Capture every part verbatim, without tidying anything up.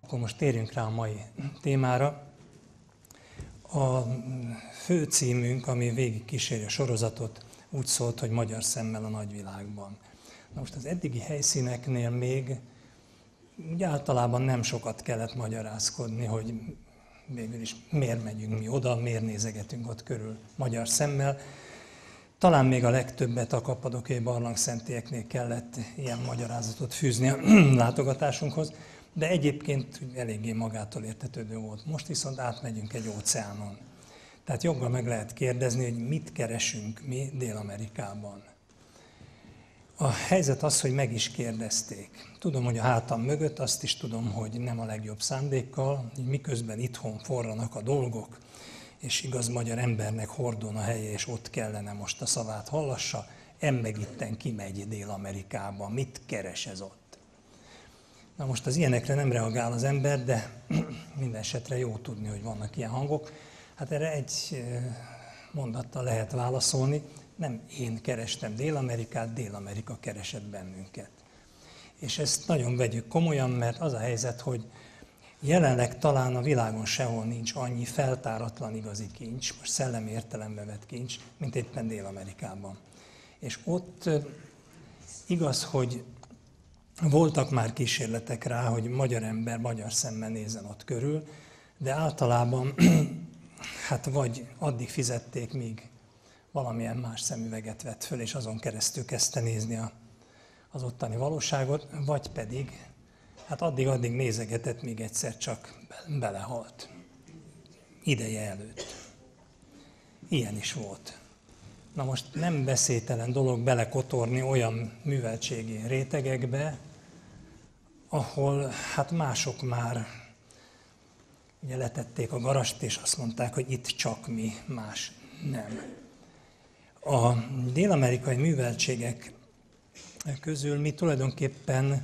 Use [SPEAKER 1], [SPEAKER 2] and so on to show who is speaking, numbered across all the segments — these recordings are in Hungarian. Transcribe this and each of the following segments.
[SPEAKER 1] Akkor most térjünk rá a mai témára. A főcímünk, ami végig kíséri a sorozatot, úgy szólt, hogy Magyar szemmel a nagyvilágban. Na most az eddigi helyszíneknél még úgy általában nem sokat kellett magyarázkodni, hogy végül is miért megyünk mi oda, miért nézegetünk ott körül magyar szemmel. Talán még a legtöbbet a kappadokiai barlangszentélyeknél kellett ilyen magyarázatot fűzni a látogatásunkhoz, de egyébként eléggé magától értetődő volt. Most viszont átmegyünk egy óceánon. Tehát joggal meg lehet kérdezni, hogy mit keresünk mi Dél-Amerikában. A helyzet az, hogy meg is kérdezték. Tudom, hogy a hátam mögött, azt is tudom, hogy nem a legjobb szándékkal, hogy miközben itthon forranak a dolgok, és igaz magyar embernek hordon a helye, és ott kellene most a szavát hallassa, emmeg itten kimegy Dél-Amerikába, mit keres ez ott? Na most az ilyenekre nem reagál az ember, de minden esetre jó tudni, hogy vannak ilyen hangok. Hát erre egy mondattal lehet válaszolni, nem én kerestem Dél-Amerikát, Dél-Amerika keresett bennünket. És ezt nagyon vegyük komolyan, mert az a helyzet, hogy jelenleg talán a világon sehol nincs annyi feltáratlan igazi kincs, most szellemi értelembe vett kincs, mint éppen Dél-Amerikában. És ott igaz, hogy voltak már kísérletek rá, hogy magyar ember magyar szemmel nézzen ott körül, de általában hát vagy addig fizették, míg valamilyen más szemüveget vett föl, és azon keresztül kezdte nézni a, az ottani valóságot, vagy pedig hát addig-addig nézegetett, míg egyszer csak belehalt. Ideje előtt. Ilyen is volt. Na most nem beszédtelen dolog belekotorni olyan műveltségi rétegekbe, ahol hát mások már ugye letették a garast, és azt mondták, hogy itt csak mi, más nem. A dél-amerikai műveltségek közül mi tulajdonképpen,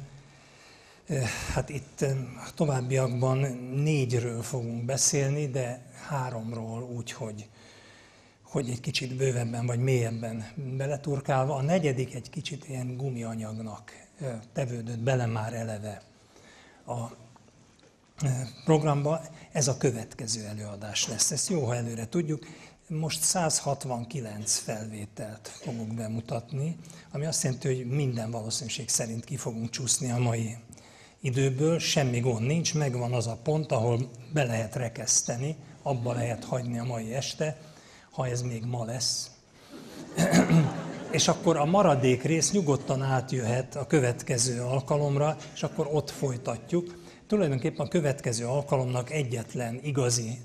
[SPEAKER 1] hát itt a továbbiakban négyről fogunk beszélni, de háromról úgy, hogy, hogy egy kicsit bővebben vagy mélyebben beleturkálva. A negyedik egy kicsit ilyen gumianyagnak tevődött bele már eleve a programba. Ez a következő előadás lesz. Ezt jó, ha előre tudjuk. Most száz hatvankilenc felvételt fogok bemutatni, ami azt jelenti, hogy minden valószínűség szerint ki fogunk csúszni a mai időből, semmi gond nincs, megvan az a pont, ahol be lehet rekeszteni, abba lehet hagyni a mai este, ha ez még ma lesz. És akkor a maradék rész nyugodtan átjöhet a következő alkalomra, és akkor ott folytatjuk. Tulajdonképpen a következő alkalomnak egyetlen igazi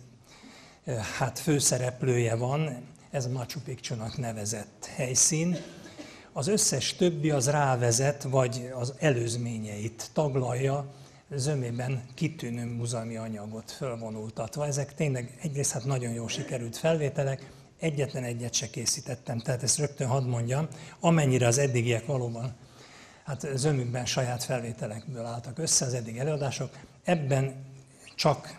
[SPEAKER 1] hát főszereplője van, ez a Machu Picchunak nevezett helyszín. Az összes többi az rávezet, vagy az előzményeit taglalja, zömében kitűnő múzeumi anyagot fölvonultatva. Ezek tényleg egyrészt hát nagyon jól sikerült felvételek, egyetlen egyet se készítettem, tehát ezt rögtön hadd mondjam, amennyire az eddigiek valóban hát zömükben saját felvételekből álltak össze az eddig előadások, ebben csak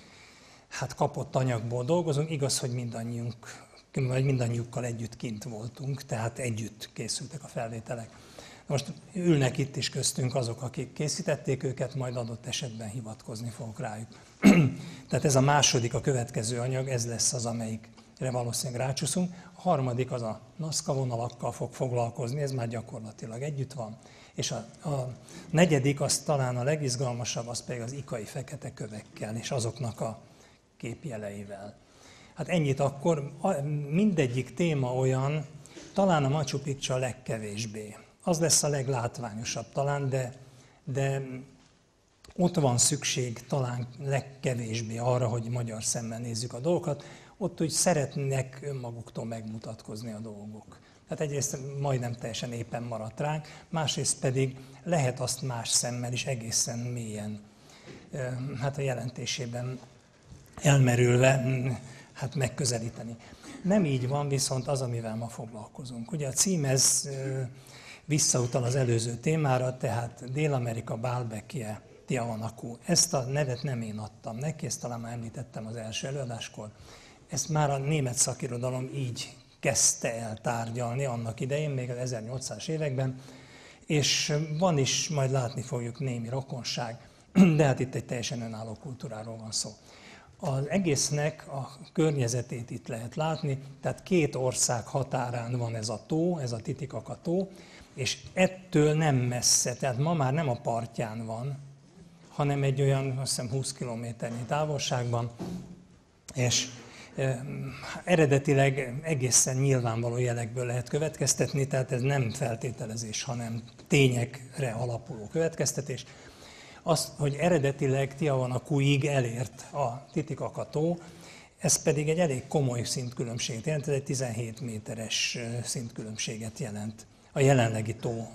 [SPEAKER 1] hát kapott anyagból dolgozunk, igaz, hogy mindannyiunk, vagy mindannyiukkal együtt kint voltunk, tehát együtt készültek a felvételek. Most ülnek itt is köztünk azok, akik készítették őket, majd adott esetben hivatkozni fogok rájuk. Tehát ez a második, a következő anyag, ez lesz az, amelyikre valószínűleg rácsúszunk. A harmadik az a NASCA vonalakkal fog foglalkozni, ez már gyakorlatilag együtt van. És a, a negyedik, az talán a legizgalmasabb, az pedig az ikai fekete kövekkel, és azoknak a képjeleivel. Hát ennyit akkor, mindegyik téma olyan, talán a Machu Picchu a legkevésbé. Az lesz a leglátványosabb talán, de, de ott van szükség talán legkevésbé arra, hogy magyar szemmel nézzük a dolgokat. Ott úgy szeretnének önmaguktól megmutatkozni a dolgok. Tehát egyrészt majdnem teljesen éppen maradt ránk, másrészt pedig lehet azt más szemmel is egészen mélyen, hát a jelentésében elmerülve hát megközelíteni. Nem így van viszont az, amivel ma foglalkozunk. Ugye a cím ez visszautal az előző témára, tehát Dél-Amerika Baalbekje Tiahuanacu. Ezt a nevet nem én adtam neki, ezt talán már említettem az első előadáskor. Ezt már a német szakirodalom így kezdte el tárgyalni annak idején, még az ezernyolcszázas években, és van is, majd látni fogjuk, némi rokonság de hát itt egy teljesen önálló kultúráról van szó. Az egésznek a környezetét itt lehet látni, tehát két ország határán van ez a tó, ez a Titicaca tó, és ettől nem messze, tehát ma már nem a partján van, hanem egy olyan, azt hiszem, húsz kilométernyi távolságban, és e, eredetileg egészen nyilvánvaló jelekből lehet következtetni, tehát ez nem feltételezés, hanem tényekre alapuló következtetés. Az, hogy eredetileg Tiahuanacuig elért a Titicaca tó, ez pedig egy elég komoly szintkülönbséget jelent, ez egy tizenhét méteres szintkülönbséget jelent a jelenlegi tó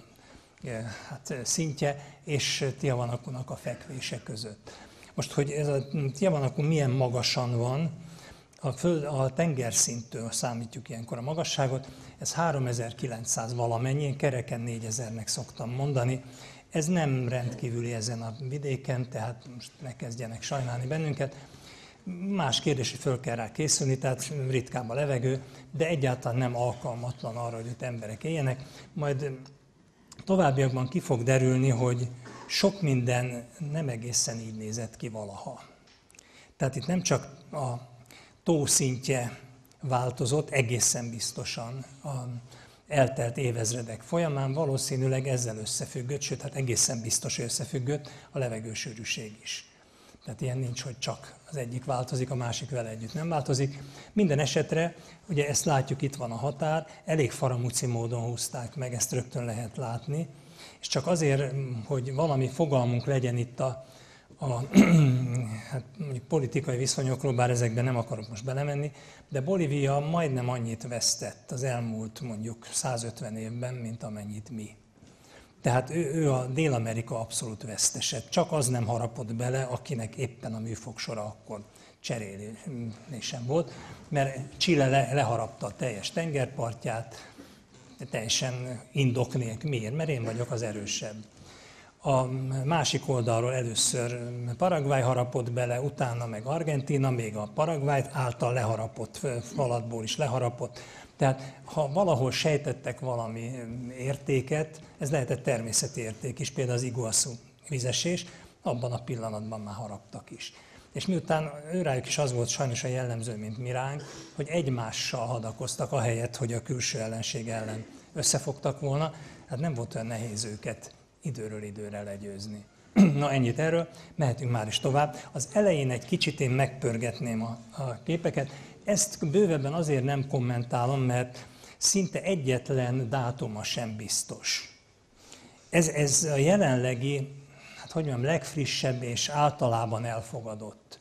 [SPEAKER 1] hát, szintje és Tiahuanacunak a fekvése között. Most, hogy ez a Tiahuanacu milyen magasan van, a, föld, a tengerszinttől számítjuk ilyenkor a magasságot, ez háromezer-kilencszáz valamennyi, én kereken négyezernek szoktam mondani. Ez nem rendkívüli ezen a vidéken, tehát most ne kezdjenek sajnálni bennünket. Más kérdés, hogy föl kell rá készülni, tehát ritkább a levegő, de egyáltalán nem alkalmatlan arra, hogy ott emberek éljenek. Majd továbbiakban ki fog derülni, hogy sok minden nem egészen így nézett ki valaha. Tehát itt nem csak a tó szintje változott, egészen biztosan a eltelt évezredek folyamán valószínűleg ezzel összefüggött, sőt, hát egészen biztos összefüggött a levegősűrűség is. Tehát ilyen nincs, hogy csak az egyik változik, a másik vele együtt nem változik. Minden esetre, ugye ezt látjuk, itt van a határ, elég faramúci módon húzták meg, ezt rögtön lehet látni, és csak azért, hogy valami fogalmunk legyen itt a, a hát mondjuk politikai viszonyokról, bár ezekben nem akarok most belemenni, de Bolívia majdnem annyit vesztett az elmúlt mondjuk százötven évben, mint amennyit mi. Tehát ő, ő a Dél-Amerika abszolút vesztese. Csak az nem harapott bele, akinek éppen a műfogsora akkor cserélésem volt, mert Chile le, leharapta a teljes tengerpartját, teljesen indok nélkül. Miért? Mert én vagyok az erősebb. A másik oldalról először Paraguay harapott bele, utána meg Argentína, még a Paraguay által leharapott falatból is leharapott. Tehát ha valahol sejtettek valami értéket, ez lehetett természeti érték is, például az Iguazu vízesés, abban a pillanatban már haraptak is. És miután őrájuk is az volt sajnos a jellemző, mint mi ránk, hogy egymással hadakoztak, ahelyett, hogy a külső ellenség ellen összefogtak volna, hát nem volt olyan nehéz őket időről időre legyőzni. Na ennyit erről, mehetünk már is tovább. Az elején egy kicsit én megpörgetném a, a képeket. Ezt bővebben azért nem kommentálom, mert szinte egyetlen dátuma sem biztos. Ez, ez a jelenlegi, hát hogy mondjam, legfrissebb és általában elfogadott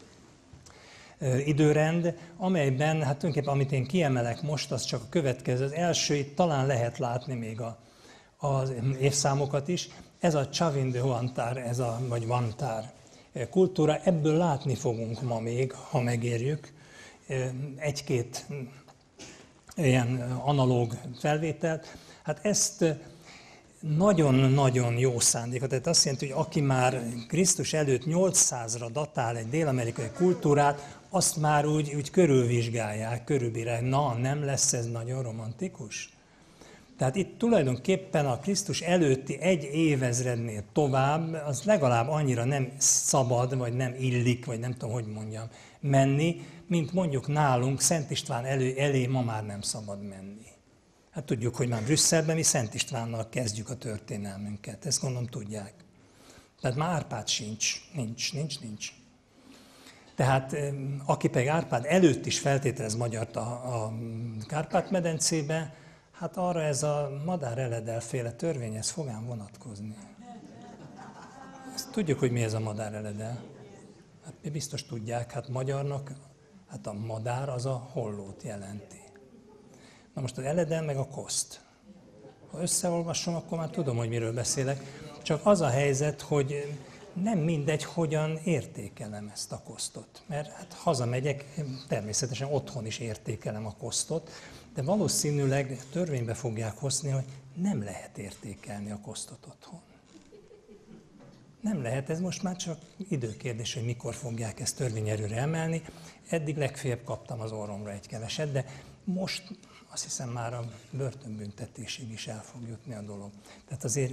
[SPEAKER 1] időrend, amelyben, hát tulajdonképpen amit én kiemelek most, az csak a következő. Az első, itt talán lehet látni még a, az évszámokat is. Ez a Chavin de Huantar, ez a, vagy Huantar kultúra, ebből látni fogunk ma még, ha megérjük, egy-két ilyen analóg felvételt. Hát ezt nagyon-nagyon jó szándékot, tehát azt jelenti, hogy aki már Krisztus előtt nyolcszázra datál egy dél-amerikai kultúrát, azt már úgy, úgy körülvizsgálják, körülbírálják. Na, nem lesz ez nagyon romantikus? Tehát itt tulajdonképpen a Krisztus előtti egy évezrednél tovább, az legalább annyira nem szabad, vagy nem illik, vagy nem tudom, hogy mondjam, menni, mint mondjuk nálunk Szent István elő, elé ma már nem szabad menni. Hát tudjuk, hogy már Brüsszelben mi Szent Istvánnal kezdjük a történelmünket, ezt gondolom tudják. Tehát már Árpád sincs, nincs, nincs, nincs. Tehát aki pedig Árpád előtt is feltételez magyart a, a Kárpát-medencébe, hát arra ez a madáreledel-féle törvény, ez fog ám vonatkozni. Ezt tudjuk, hogy mi ez a madáreledel. Hát mi biztos tudják, hát magyarnak, hát a madár az a hollót jelenti. Na most az eledel meg a koszt. Ha összeolvasom, akkor már tudom, hogy miről beszélek. Csak az a helyzet, hogy nem mindegy, hogyan értékelem ezt a kosztot. Mert hát hazamegyek, természetesen otthon is értékelem a kosztot, de valószínűleg törvénybe fogják hozni, hogy nem lehet értékelni a kosztot otthon. Nem lehet, ez most már csak időkérdés, hogy mikor fogják ezt törvényerőre emelni. Eddig legfeljebb kaptam az orromra egy keveset, de most azt hiszem már a börtönbüntetésig is el fog jutni a dolog. Tehát azért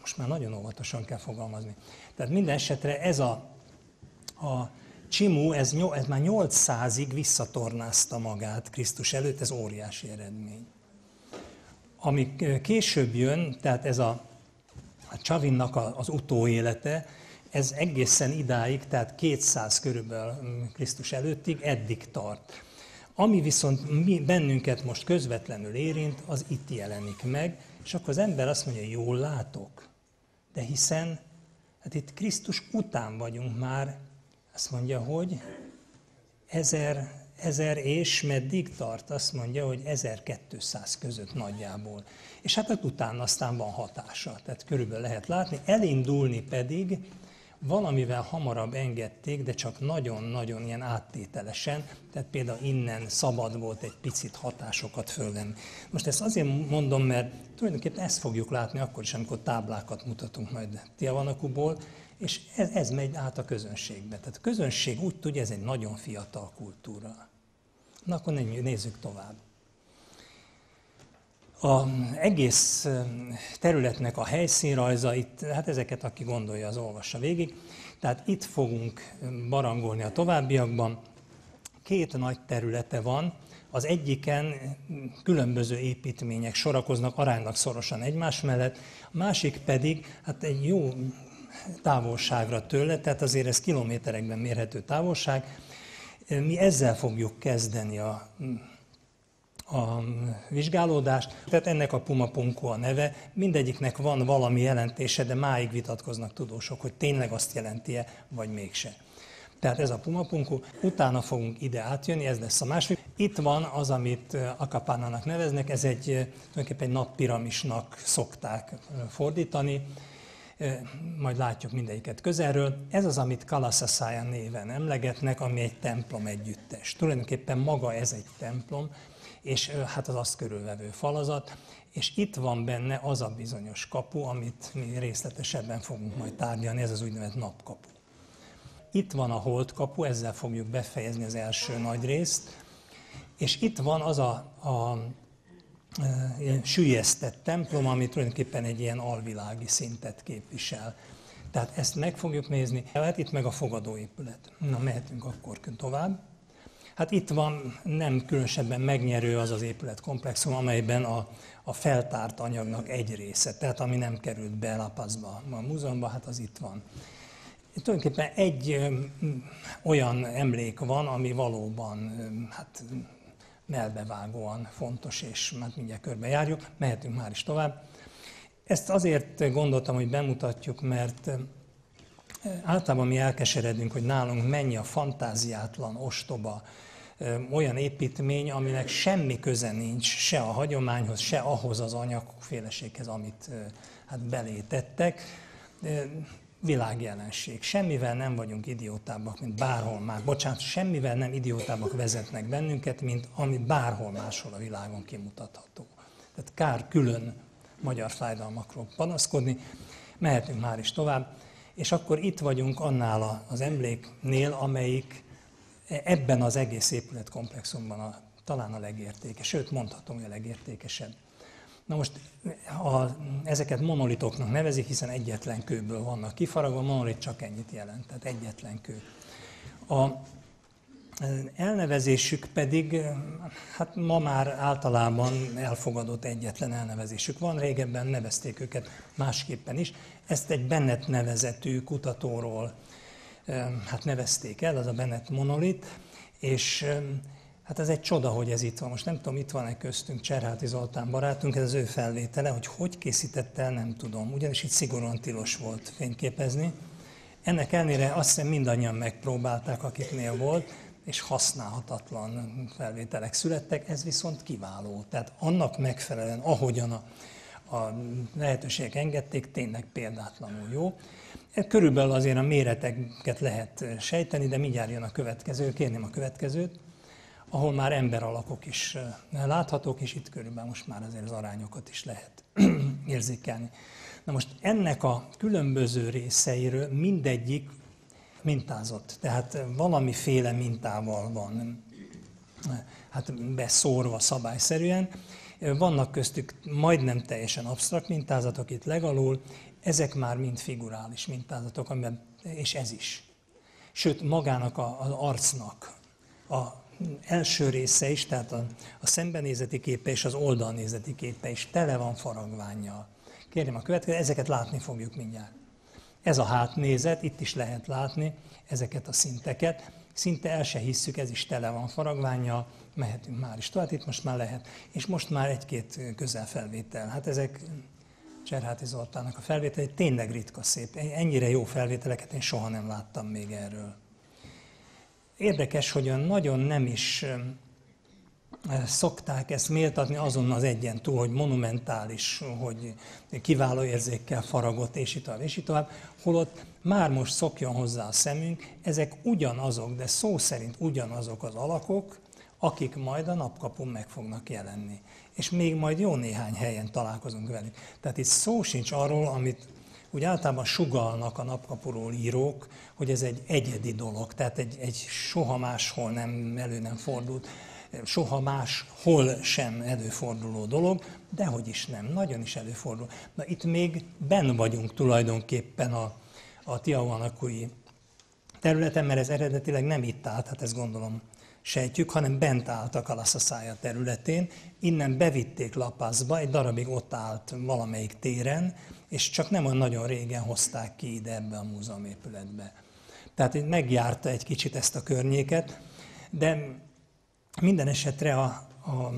[SPEAKER 1] most már nagyon óvatosan kell fogalmazni. Tehát minden esetre ez a, a csimú, ez, ez már nyolcszázig visszatornázta magát Krisztus előtt, ez óriási eredmény. Ami később jön, tehát ez a, a Csavinnak a, az utóélete, ez egészen idáig, tehát kétszáz körülbelül Krisztus előttig eddig tart. Ami viszont mi, bennünket most közvetlenül érint, az itt jelenik meg, és akkor az ember azt mondja, jól látok, de hiszen hát itt Krisztus után vagyunk már, azt mondja, hogy ezer, ezer és meddig tart? Azt mondja, hogy ezerkétszáz között nagyjából. És hát ott utána aztán van hatása, tehát körülbelül lehet látni. Elindulni pedig valamivel hamarabb engedték, de csak nagyon-nagyon ilyen áttételesen, tehát például innen szabad volt egy picit hatásokat fölvenni. Most ezt azért mondom, mert tulajdonképpen ezt fogjuk látni akkor is, amikor táblákat mutatunk majd Tiavanakúból, és ez, ez megy át a közönségbe. Tehát a közönség úgy tudja, ez egy nagyon fiatal kultúra. Na akkor nézzük tovább. Az egész területnek a helyszínrajza, itt, hát ezeket, aki gondolja, az olvassa végig. Tehát itt fogunk barangolni a továbbiakban. Két nagy területe van, az egyiken különböző építmények sorakoznak aránylag szorosan egymás mellett, a másik pedig hát egy jó távolságra tőle, tehát azért ez kilométerekben mérhető távolság. Mi ezzel fogjuk kezdeni a a vizsgálódást. Tehát ennek a Puma Punku a neve, mindegyiknek van valami jelentése, de máig vitatkoznak tudósok, hogy tényleg azt jelenti-e, vagy mégse. Tehát ez a Puma Punku, utána fogunk ide átjönni, ez lesz a másik. Itt van az, amit Akapánának neveznek, ez egy tulajdonképpen egy nappiramisnak szokták fordítani, majd látjuk mindegyiket közelről. Ez az, amit Kalasasaya néven emlegetnek, ami egy templom együttes. Tulajdonképpen maga ez egy templom, és hát az azt körülvevő falazat, és itt van benne az a bizonyos kapu, amit mi részletesebben fogunk majd tárgyalni, ez az úgynevezett napkapu. Itt van a holdkapu, ezzel fogjuk befejezni az első nagy részt, és itt van az a, a, a süllyesztett templom, ami tulajdonképpen egy ilyen alvilági szintet képvisel. Tehát ezt meg fogjuk nézni, hát itt meg a fogadóépület. Na, mehetünk akkor tovább. Hát itt van nem különösebben megnyerő az az épületkomplexum, amelyben a, a feltárt anyagnak egy része, tehát ami nem került be La Pazba, a múzeumban, hát az itt van. Itt tulajdonképpen egy ö, olyan emlék van, ami valóban ö, hát, melbevágóan fontos, és hát mindjárt körbejárjuk, mehetünk már is tovább. Ezt azért gondoltam, hogy bemutatjuk, mert általában mi elkeseredünk, hogy nálunk mennyi a fantáziátlan, ostoba, olyan építmény, aminek semmi köze nincs se a hagyományhoz, se ahhoz az anyagféleséghez, amit hát belétettek. Világjelenség. Semmivel nem vagyunk idiótábbak, mint bárhol már. Bocsánat, semmivel nem idiótábbak vezetnek bennünket, mint ami bárhol máshol a világon kimutatható. Tehát kár külön magyar fájdalmakról panaszkodni. Mehetünk már is tovább. És akkor itt vagyunk annál az emléknél, amelyik ebben az egész épületkomplexumban a, talán a legértékesebb, sőt mondhatom, hogy a legértékesebb. Na most a, ezeket monolitoknak nevezik, hiszen egyetlen kőből vannak kifaragva, monolit csak ennyit jelent, tehát egyetlen kő. A elnevezésük pedig, hát ma már általában elfogadott egyetlen elnevezésük van, régebben nevezték őket másképpen is. Ezt egy Bennett nevezetű kutatóról hát nevezték el, az a Bennett monolit, és hát ez egy csoda, hogy ez itt van. Most nem tudom, itt van-e köztünk Cserháti Zoltán barátunk, ez az ő felvétele, hogy hogy készítette el, nem tudom, ugyanis itt szigorúan tilos volt fényképezni. Ennek ellenére azt hiszem mindannyian megpróbálták, akiknél volt, és használhatatlan felvételek születtek, ez viszont kiváló. Tehát annak megfelelően, ahogyan a, a lehetőségek engedték, tényleg példátlanul jó. Körülbelül azért a méreteket lehet sejteni, de mindjárt jön a következő, kérném a következőt, ahol már emberalakok is láthatók, és itt körülbelül most már azért az arányokat is lehet érzékelni. Na most ennek a különböző részeiről mindegyik mintázott, tehát valamiféle mintával van hát beszórva szabályszerűen, Vannak köztük majdnem teljesen absztrakt mintázatok itt legalul, ezek már mind figurális mintázatok, amiben, és ez is. Sőt, magának a, az arcnak a első része is, tehát a, a szembenézeti képe és az oldalnézeti képe is tele van faragvánnyal. Kérjem a következő, ezeket látni fogjuk mindjárt. Ez a hátnézet, itt is lehet látni ezeket a szinteket. Szinte el se hisszük, ez is tele van faragvánnyal, mehetünk már is tovább, itt most már lehet. És most már egy-két közelfelvétel. Hát ezek Cserháti Zoltánnak a felvételei tényleg ritka szép. Ennyire jó felvételeket én soha nem láttam még erről. Érdekes, hogy nagyon nem is szokták ezt méltatni azon az egyen túl, hogy monumentális, hogy kiváló érzékkel faragott, és így tovább, és így tovább, holott már most szokjon hozzá a szemünk, ezek ugyanazok, de szó szerint ugyanazok az alakok, akik majd a napkapun meg fognak jelenni. És még majd jó néhány helyen találkozunk velük. Tehát itt szó sincs arról, amit úgy általában sugallnak a napkapuról írók, hogy ez egy egyedi dolog, tehát egy, egy soha máshol nem elő nem fordult, soha máshol sem előforduló dolog, de hogy is nem, nagyon is előfordul. Na itt még benn vagyunk tulajdonképpen a, a Tiahuanacui területen, mert ez eredetileg nem itt állt, hát ezt gondolom sejtjük, hanem bent állt a Kalasasaya területén, innen bevitték La Pazba, egy darabig ott állt valamelyik téren, és csak nem olyan nagyon régen hozták ki ide ebbe a múzeumépületbe. Tehát megjárta egy kicsit ezt a környéket, de minden esetre a, a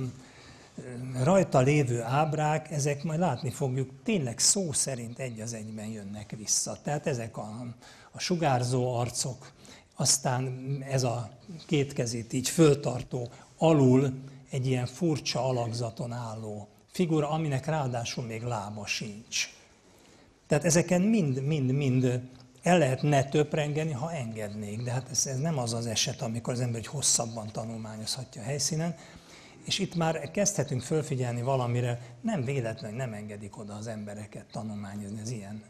[SPEAKER 1] rajta lévő ábrák, ezek majd látni fogjuk, tényleg szó szerint egy az egyben jönnek vissza. Tehát ezek a, a sugárzó arcok, aztán ez a két kezét így föltartó, alul egy ilyen furcsa alakzaton álló figura, aminek ráadásul még lába sincs. Tehát ezeken mind-mind-mind el lehetne töprengeni, ha engednék, de hát ez, ez nem az az eset, amikor az ember egy hosszabban tanulmányozhatja a helyszínen, és itt már kezdhetünk fölfigyelni valamire, nem véletlenül nem engedik oda az embereket tanulmányozni az ilyen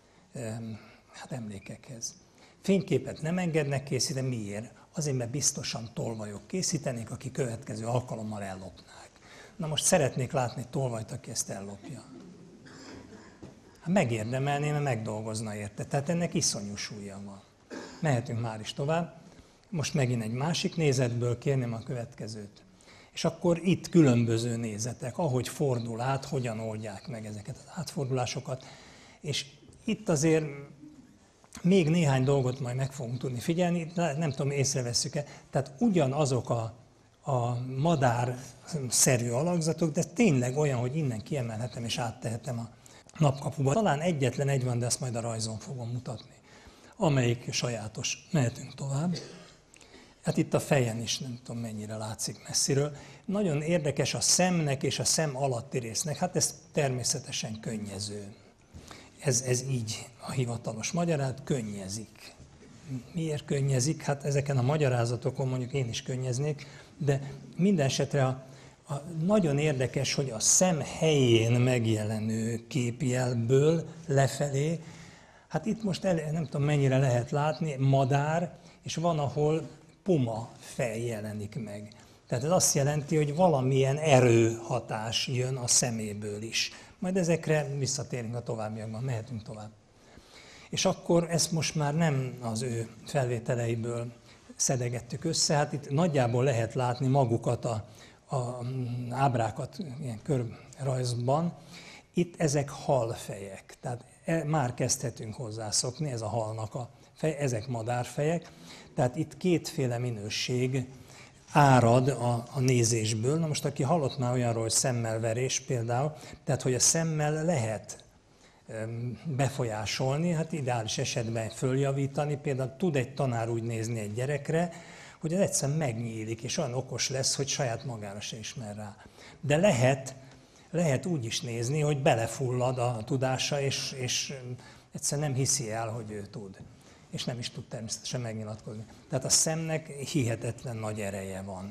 [SPEAKER 1] hát emlékekhez. Fényképet nem engednek készíteni, miért? Azért, mert biztosan tolvajok készítenék, aki következő alkalommal ellopnák. Na most szeretnék látni egy tolvajt, aki ezt ellopja. Hát megérdemelné, mert megdolgozna érte. Tehát ennek iszonyú súlya van. Mehetünk már is tovább. Most megint egy másik nézetből kérném a következőt. És akkor itt különböző nézetek, ahogy fordul át, hogyan oldják meg ezeket az átfordulásokat. És itt azért még néhány dolgot majd meg fogunk tudni figyelni, nem tudom, észrevesszük-e. Tehát ugyanazok a, a madár-szerű alakzatok, de tényleg olyan, hogy innen kiemelhetem és áttehetem a napkapuba. Talán egyetlen egy van, de ezt majd a rajzon fogom mutatni, amelyik sajátos. Mehetünk tovább. Hát itt a fejen is nem tudom mennyire látszik messziről. Nagyon érdekes a szemnek és a szem alatti résznek, hát ez természetesen könnyező. Ez, ez így a hivatalos magyarázat, könnyezik. Miért könnyezik? Hát ezeken a magyarázatokon mondjuk én is könnyeznék, de minden esetre a, a, nagyon érdekes, hogy a szem helyén megjelenő képjelből lefelé, hát itt most el, nem tudom mennyire lehet látni, madár, és van, ahol puma fej jelenik meg. Tehát ez azt jelenti, hogy valamilyen erőhatás jön a szeméből is. Majd ezekre visszatérünk a továbbiakban, mehetünk tovább. És akkor ezt most már nem az ő felvételeiből szedegettük össze, hát itt nagyjából lehet látni magukat, a, a ábrákat ilyen körrajzban. Itt ezek halfejek, tehát már kezdhetünk hozzászokni, ez a halnak a fej, ezek madárfejek. Tehát itt kétféle minőség árad a, a nézésből. Na most aki hallott már olyanról, hogy szemmelverés például, tehát hogy a szemmel lehet befolyásolni, hát ideális esetben följavítani, például tud egy tanár úgy nézni egy gyerekre, hogy ez egyszerűen megnyílik, és olyan okos lesz, hogy saját magára se ismer rá. De lehet, lehet úgy is nézni, hogy belefullad a tudása, és, és egyszerűen nem hiszi el, hogy ő tud. És nem is tud természetesen megnyilatkozni. Tehát a szemnek hihetetlen nagy ereje van.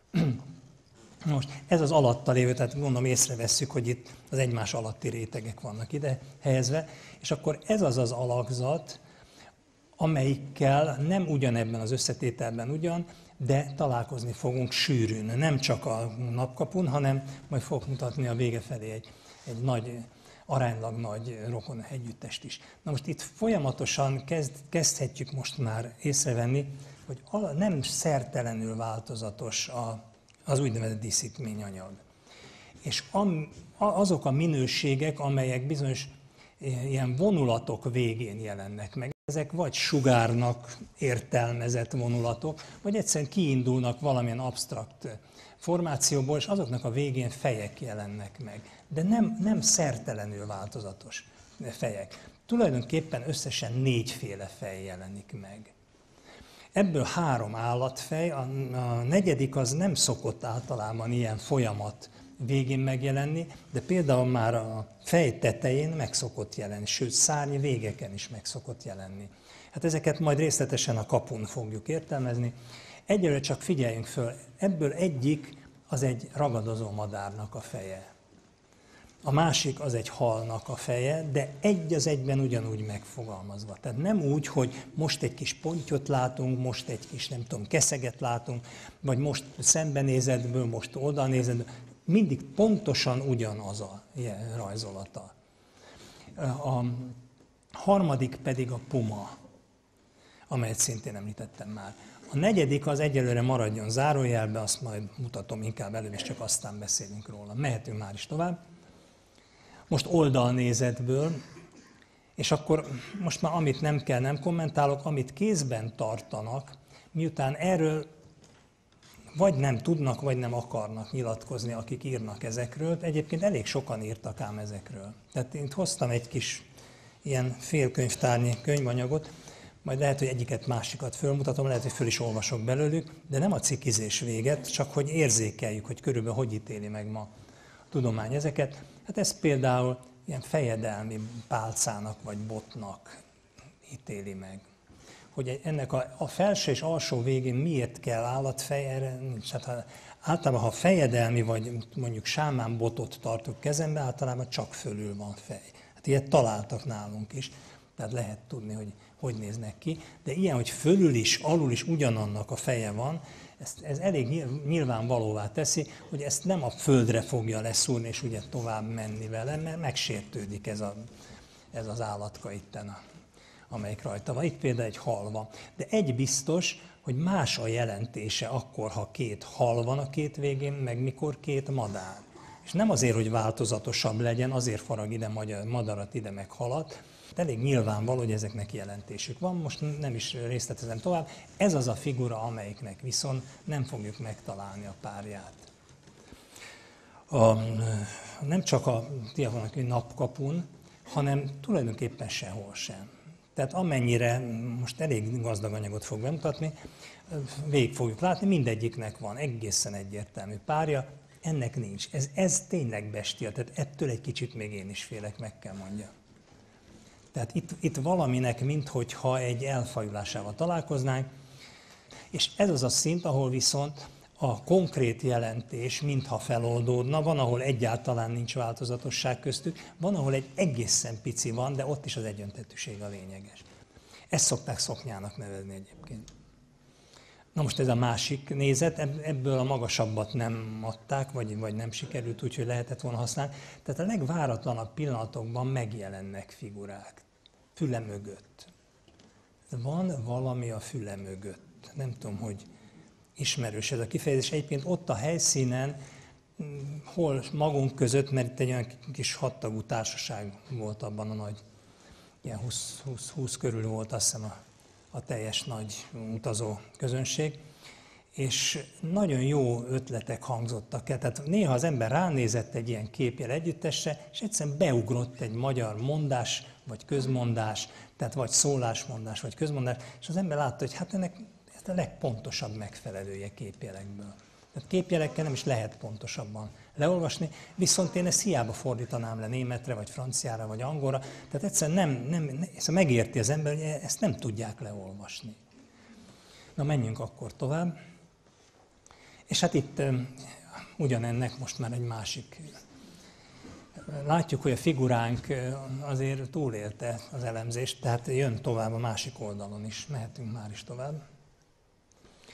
[SPEAKER 1] Most ez az alatta lévő, tehát gondolom észrevesszük, hogy itt az egymás alatti rétegek vannak ide helyezve, és akkor ez az az alakzat, amelyikkel nem ugyanebben az összetételben ugyan, de találkozni fogunk sűrűn, nem csak a Napkapun, hanem majd fogok mutatni a vége felé egy, egy nagy, aránylag nagy rokon együttest is. Na most itt folyamatosan kezd, kezdhetjük most már észrevenni, hogy nem szertelenül változatos a, az úgynevezett díszítményanyag. És am, azok a minőségek, amelyek bizonyos ilyen vonulatok végén jelennek meg, ezek vagy sugárnak értelmezett vonulatok, vagy egyszerűen kiindulnak valamilyen absztrakt formációból, és azoknak a végén fejek jelennek meg. De nem, nem szertelenül változatos fejek. Tulajdonképpen összesen négyféle fej jelenik meg. Ebből három állatfej, a, a negyedik az nem szokott általában ilyen folyamat végén megjelenni, de például már a fej tetején meg szokott jelenni, sőt szárny végeken is meg szokott jelenni. Hát ezeket majd részletesen a kapun fogjuk értelmezni. Egyelőre csak figyeljünk föl, ebből egyik az egy ragadozó madárnak a feje. A másik az egy halnak a feje, de egy az egyben ugyanúgy megfogalmazva. Tehát nem úgy, hogy most egy kis pontyot látunk, most egy kis, nem tudom, keszeget látunk, vagy most szembenézetből, most oldalnézetből. Mindig pontosan ugyanaz a rajzolata. A harmadik pedig a puma, amelyet szintén említettem már. A negyedik az egyelőre maradjon zárójelbe, azt majd mutatom inkább előbb, és csak aztán beszélünk róla. Mehetünk már is tovább. Most oldalnézetből, és akkor most már amit nem kell, nem kommentálok, amit kézben tartanak, miután erről vagy nem tudnak, vagy nem akarnak nyilatkozni, akik írnak ezekről. Egyébként elég sokan írtak ám ezekről. Tehát én hoztam egy kis ilyen félkönyvtárnyi könyvanyagot, majd lehet, hogy egyiket, másikat fölmutatom, lehet, hogy föl is olvasok belőlük, de nem a cikizés véget, csak hogy érzékeljük, hogy körülbelül hogy ítéli meg ma a tudomány ezeket. Hát ez például ilyen fejedelmi pálcának vagy botnak ítéli meg. Hogy ennek a, a felső és alsó végén miért kell állatfej, erre nincs. Hát, ha, általában, ha fejedelmi vagy mondjuk sámán botot tartok kezembe, általában csak fölül van fej. Hát ilyet találtak nálunk is, tehát lehet tudni, hogy hogy néznek ki. De ilyen, hogy fölül is, alul is ugyanannak a feje van, ez, ez elég nyilvánvalóvá teszi, hogy ezt nem a földre fogja leszúrni és ugye tovább menni vele, mert megsértődik ez, a, ez az állatka itten, amelyik rajta van. Itt például egy hal van. De egy biztos, hogy más a jelentése akkor, ha két hal van a két végén, meg mikor két madár. És nem azért, hogy változatosabb legyen, azért farag ide madarat, ide meg halat. Elég nyilvánvaló, hogy ezeknek jelentésük van, most nem is részletezem tovább. Ez az a figura, amelyiknek viszont nem fogjuk megtalálni a párját. A, nem csak a Tiafonoki Napkapun, hanem tulajdonképpen sehol sem. Tehát amennyire, most elég gazdag anyagot fog bemutatni, végig fogjuk látni, mindegyiknek van egészen egyértelmű párja, ennek nincs. Ez, ez tényleg bestia, tehát ettől egy kicsit még én is félek, meg kell mondjam. Tehát itt, itt valaminek, minthogyha egy elfajulásával találkoznánk, és ez az a szint, ahol viszont a konkrét jelentés mintha feloldódna, van, ahol egyáltalán nincs változatosság köztük, van, ahol egy egészen pici van, de ott is az egyöntetűség a lényeges. Ezt szokták szoknyának nevezni egyébként. Na most ez a másik nézet, ebből a magasabbat nem adták, vagy, vagy nem sikerült, úgyhogy lehetett volna használni. Tehát a legváratlanabb pillanatokban megjelennek figurák, füle mögött. Van valami a füle mögött. Nem tudom, hogy ismerős ez a kifejezés. Egyébként ott a helyszínen, hol magunk között, mert itt egy olyan kis hattagú társaság volt abban a nagy, ilyen húsz körül volt azt hiszem a, a teljes nagy utazó közönség, és nagyon jó ötletek hangzottak el. Tehát néha az ember ránézett egy ilyen képjel együttesre, és egyszerűen beugrott egy magyar mondás, vagy közmondás, tehát vagy szólásmondás, vagy közmondás, és az ember látta, hogy hát ennek ez a legpontosabb megfelelője képjelekből. Tehát képjelekkel nem is lehet pontosabban leolvasni, viszont én ezt hiába fordítanám le németre, vagy franciára, vagy angolra, tehát egyszerűen nem, nem, ezt megérti az ember, hogy ezt nem tudják leolvasni. Na menjünk akkor tovább. És hát itt ugyanennek most már egy másik. Látjuk, hogy a figuránk azért túlélte az elemzést, tehát jön tovább a másik oldalon is. Mehetünk már is tovább.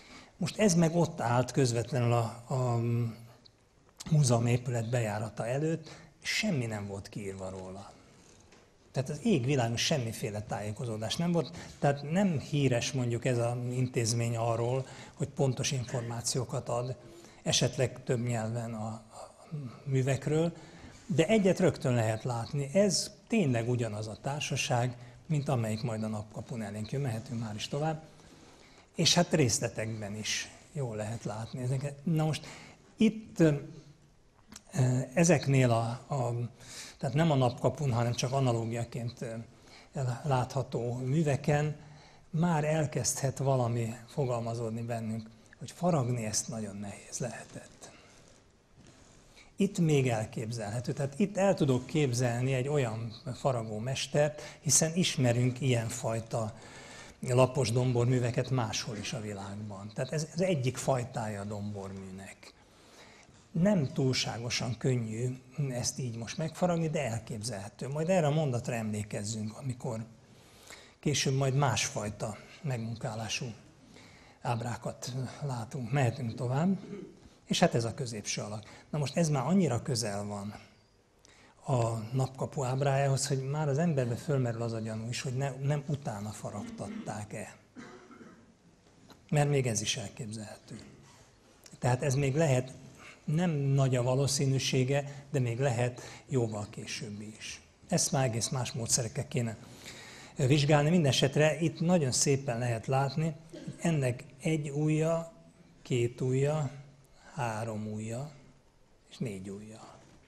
[SPEAKER 1] Most ez meg ott állt közvetlenül a, a múzeum épület bejárata előtt, semmi nem volt kiírva róla. Tehát az égvilágon semmiféle tájékozódás nem volt, tehát nem híres mondjuk ez az intézmény arról, hogy pontos információkat ad, esetleg több nyelven a, a művekről, de egyet rögtön lehet látni, ez tényleg ugyanaz a társaság, mint amelyik majd a Napkapun elénk jön, mehetünk már is tovább, és hát részletekben is jól lehet látni ezeket. Na most itt ezeknél a, a tehát nem a Napkapun, hanem csak analógiaként látható műveken már elkezdhet valami fogalmazódni bennünk, hogy faragni ezt nagyon nehéz lehetett. Itt még elképzelhető, tehát itt el tudok képzelni egy olyan faragómestert, hiszen ismerünk ilyenfajta lapos domborműveket máshol is a világban. Tehát ez, ez egyik fajtája a domborműnek. Nem túlságosan könnyű ezt így most megfaragni, de elképzelhető. Majd erre a mondatra emlékezzünk, amikor később majd másfajta megmunkálású ábrákat látunk. Mehetünk tovább, és hát ez a középső alak. Na most ez már annyira közel van a Napkapu ábrájához, hogy már az emberbe fölmerül az a gyanú is, hogy ne, nem utána faragtatták-e. Mert még ez is elképzelhető. Tehát ez még lehet, nem nagy a valószínűsége, de még lehet jóval későbbi is. Ezt már egész más módszerekkel kéne vizsgálni. Mindenesetre itt nagyon szépen lehet látni, hogy ennek egy ujja, két ujja, három ujja és négy ujja.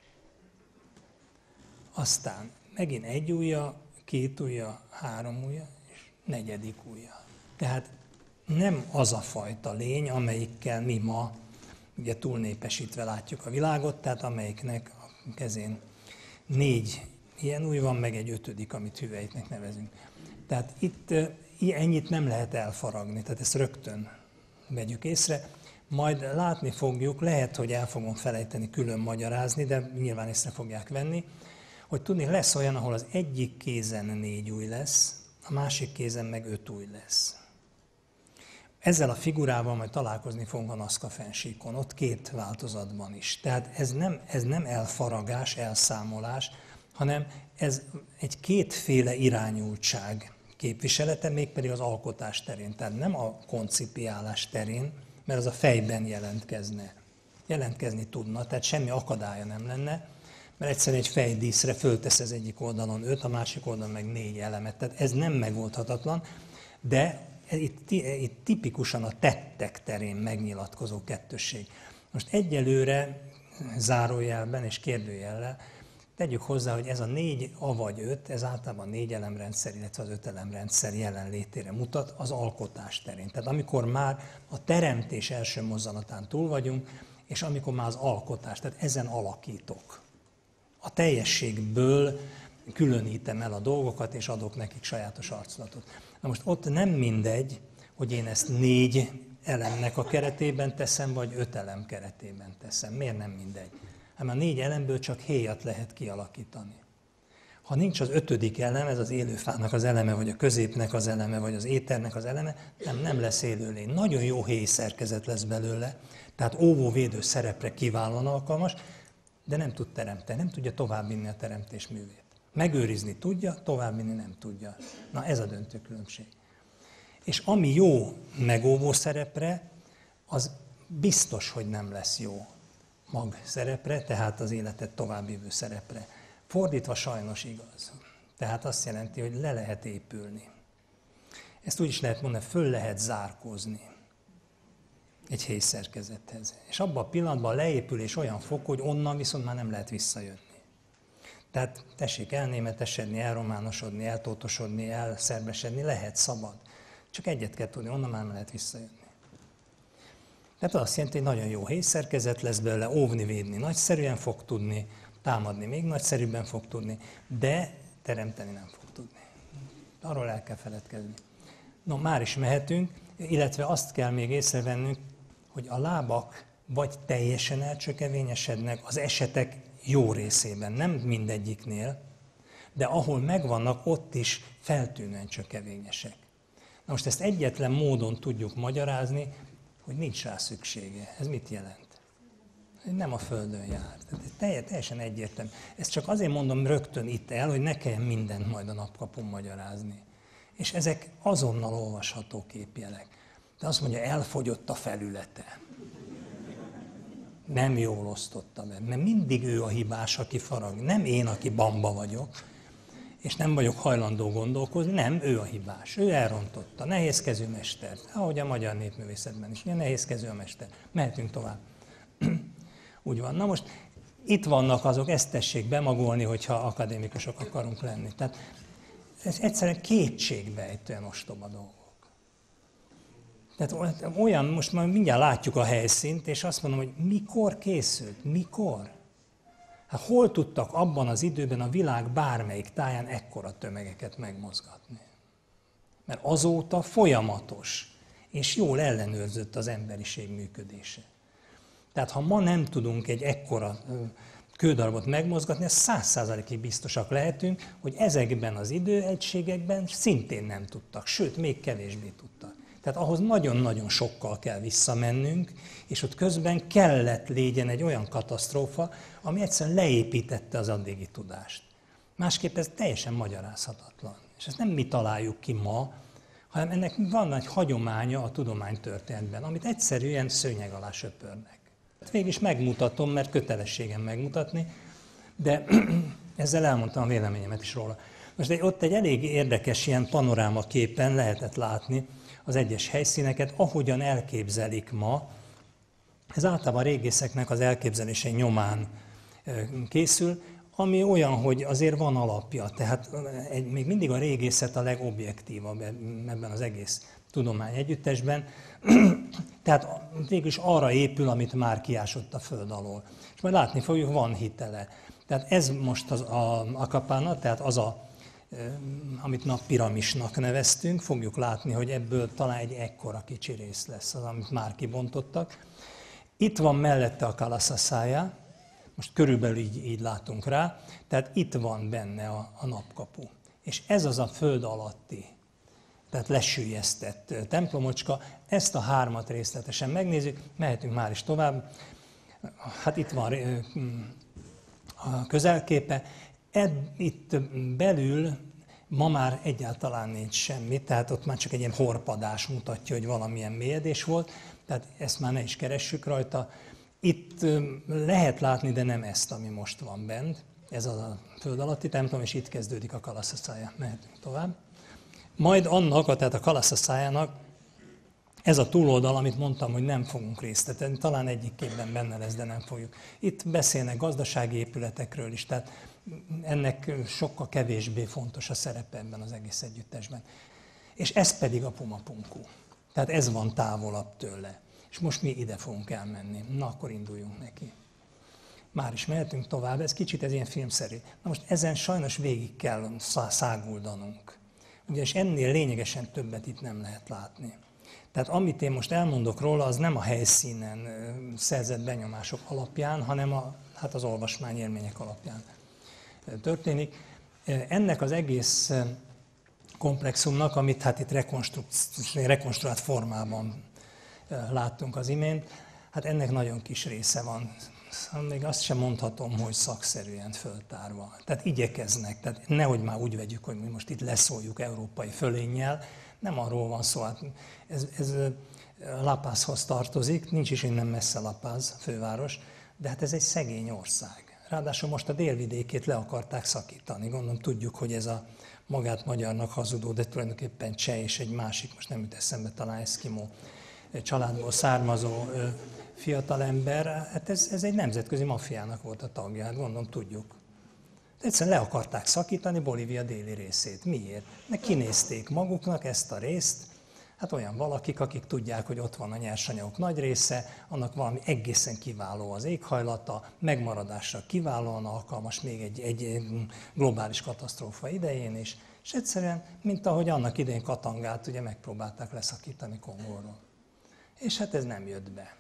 [SPEAKER 1] Aztán megint egy ujja, két ujja, három ujja és negyedik ujja. Tehát nem az a fajta lény, amelyikkel mi ma ugye túlnépesítve látjuk a világot, tehát amelyiknek a kezén négy ilyen új van, meg egy ötödik, amit hüvelytnek nevezünk. Tehát itt ennyit nem lehet elfaragni, tehát ezt rögtön vegyük észre. Majd látni fogjuk, lehet, hogy el fogom felejteni külön magyarázni, de nyilván észre fogják venni, hogy tudni, lesz olyan, ahol az egyik kézen négy ujj lesz, a másik kézen meg öt ujj lesz. Ezzel a figurával majd találkozni fogunk a Nazca-fennsíkon, ott két változatban is. Tehát ez nem, ez nem elfaragás, elszámolás, hanem ez egy kétféle irányultság képviselete, mégpedig az alkotás terén. Tehát nem a koncipiálás terén, mert az a fejben jelentkezne. Jelentkezni tudna, tehát semmi akadálya nem lenne, mert egyszerűen egy fejdíszre föltesz az egyik oldalon öt, a másik oldalon meg négy elemet. Tehát ez nem megoldhatatlan, de itt, itt tipikusan a tettek terén megnyilatkozó kettősség. Most egyelőre zárójelben és kérdőjellel tegyük hozzá, hogy ez a négy avagy öt, ez általában négy elemrendszer, illetve az öt elemrendszer jelenlétére mutat az alkotás terén. Tehát amikor már a teremtés első mozzanatán túl vagyunk, és amikor már az alkotás, tehát ezen alakítok. A teljességből különítem el a dolgokat, és adok nekik sajátos arculatot. Na most ott nem mindegy, hogy én ezt négy elemnek a keretében teszem, vagy öt elem keretében teszem. Miért nem mindegy? Hát már négy elemből csak héjat lehet kialakítani. Ha nincs az ötödik elem, ez az élőfának az eleme, vagy a középnek az eleme, vagy az éternek az eleme, nem, nem lesz élőlény. Nagyon jó héj szerkezet lesz belőle, tehát óvóvédő szerepre kiválóan alkalmas, de nem tud teremteni, nem tudja továbbvinni a teremtés művét. Megőrizni tudja, továbbvinni nem tudja. Na ez a döntő különbség. És ami jó megóvó szerepre, az biztos, hogy nem lesz jó mag szerepre, tehát az életet továbbvívő szerepre. Fordítva sajnos igaz. Tehát azt jelenti, hogy le lehet épülni. Ezt úgy is lehet mondani, föl lehet zárkózni egy héjszerkezethez. És abban a pillanatban a leépülés olyan fok, hogy onnan viszont már nem lehet visszajönni. Tehát tessék elnémetesedni, elrománosodni, eltótosodni, elszerbesedni, lehet, szabad. Csak egyet kell tudni, onnan már nem lehet visszajönni. Tehát azt jelenti, hogy nagyon jó héjszerkezet lesz belőle, óvni, védni nagyszerűen fog tudni, támadni még nagyszerűbben fog tudni, de teremteni nem fog tudni. Arról el kell feledkezni. No, már is mehetünk, illetve azt kell még észrevennünk, hogy a lábak vagy teljesen elcsökevényesednek az esetek jó részében, nem mindegyiknél, de ahol megvannak, ott is feltűnően csökevényesek. Na most ezt egyetlen módon tudjuk magyarázni, hogy nincs rá szüksége. Ez mit jelent? Nem a Földön jár. Tehát ez teljesen egyértelmű. Ezt csak azért mondom rögtön itt el, hogy ne kelljen mindent majd a Napkapun magyarázni. És ezek azonnal olvasható képjelek. De azt mondja, elfogyott a felülete. Nem jól osztotta meg, mert mindig ő a hibás, aki farag. Nem én, aki bamba vagyok, és nem vagyok hajlandó gondolkozni, nem, ő a hibás. Ő elrontotta. Nehézkezű mester. Ahogy a magyar népművészetben is. Nehézkezű a mester. Mehetünk tovább. Úgy van. Na most itt vannak azok, ezt tessék bemagolni, hogyha akadémikusok akarunk lenni. Tehát ez egyszerűen kétségbejtően ostoba dolgok. Tehát olyan, most már mindjárt látjuk a helyszínt, és azt mondom, hogy mikor készült, mikor? Hát hol tudtak abban az időben a világ bármelyik táján ekkora tömegeket megmozgatni? Mert azóta folyamatos, és jól ellenőrzött az emberiség működése. Tehát ha ma nem tudunk egy ekkora kődarabot megmozgatni, száz százalékig biztosak lehetünk, hogy ezekben az időegységekben szintén nem tudtak, sőt, még kevésbé tudtak. Tehát ahhoz nagyon-nagyon sokkal kell visszamennünk, és ott közben kellett légyen egy olyan katasztrófa, ami egyszerűen leépítette az addigi tudást. Másképp ez teljesen magyarázhatatlan. És ezt nem mi találjuk ki ma, hanem ennek van egy hagyománya a tudománytörténetben, amit egyszerűen szőnyeg alá söpörnek. Végig is megmutatom, mert kötelességem megmutatni, de ezzel elmondtam a véleményemet is róla. Most egy, ott egy elég érdekes ilyen panorámaképen lehetett látni az egyes helyszíneket, ahogyan elképzelik ma. Ez általában a régészeknek az elképzelése nyomán készül, ami olyan, hogy azért van alapja. Tehát egy, még mindig a régészet a legobjektívabb ebben az egész tudomány együttesben. Tehát végül is arra épül, amit már kiásott a föld alól. És majd látni fogjuk, van hitele. Tehát ez most az a Akapana, tehát az a, amit nappiramisnak neveztünk, fogjuk látni, hogy ebből talán egy ekkora kicsi rész lesz az, amit már kibontottak. Itt van mellette a Kalasasaya, most körülbelül így, így látunk rá, tehát itt van benne a, a napkapu. És ez az a föld alatti, tehát lesüllyesztett templomocska. Ezt a hármat részletesen megnézzük, mehetünk már is tovább. Hát itt van a közelképe. Ebb, itt belül ma már egyáltalán nincs semmi, tehát ott már csak egy ilyen horpadás mutatja, hogy valamilyen mélyedés volt, tehát ezt már ne is keressük rajta. Itt lehet látni, de nem ezt, ami most van bent. Ez a föld alatti templom, és itt kezdődik a Kalasasaya. Mehetünk tovább. Majd annak, tehát a Kalasasayának ez a túloldal, amit mondtam, hogy nem fogunk részletezni, talán egyik képben benne lesz, de nem fogjuk. Itt beszélnek gazdasági épületekről is, tehát ennek sokkal kevésbé fontos a szerepe ebben az egész együttesben. És ez pedig a Pumapunku. Tehát ez van távolabb tőle. És most mi ide fogunk elmenni. Na, akkor induljunk neki. Már is mehetünk tovább, ez kicsit ez ilyen filmszerű. Na most ezen sajnos végig kell száguldanunk. Ugyanis ennél lényegesen többet itt nem lehet látni. Tehát amit én most elmondok róla, az nem a helyszínen szerzett benyomások alapján, hanem a, hát az olvasmányélmények alapján történik. Ennek az egész komplexumnak, amit hát itt rekonstruált formában láttunk az imént, hát ennek nagyon kis része van. Még azt sem mondhatom, hogy szakszerűen föltárva. Tehát igyekeznek, tehát nehogy már úgy vegyük, hogy mi most itt leszóljuk európai fölénnyel, nem arról van szó, hát ez, ez La Pazhoz tartozik, nincs is innen messze La Paz, főváros, de hát ez egy szegény ország. Ráadásul most a délvidékét le akarták szakítani. Gondolom tudjuk, hogy ez a magát magyarnak hazudó, de tulajdonképpen cseh és egy másik, most nem jut eszembe, talán eszkimó családból származó fiatalember, hát ez, ez egy nemzetközi maffiának volt a tagja, hát gondolom tudjuk. Egyszerűen le akarták szakítani Bolívia déli részét. Miért? Mert kinézték maguknak ezt a részt, hát olyan valakik, akik tudják, hogy ott van a nyersanyagok nagy része, annak valami egészen kiváló az éghajlata, megmaradásra kiválóan alkalmas még egy, egy globális katasztrófa idején is, és egyszerűen, mint ahogy annak idején Katangát ugye megpróbálták leszakítani Kongóról. És hát ez nem jött be.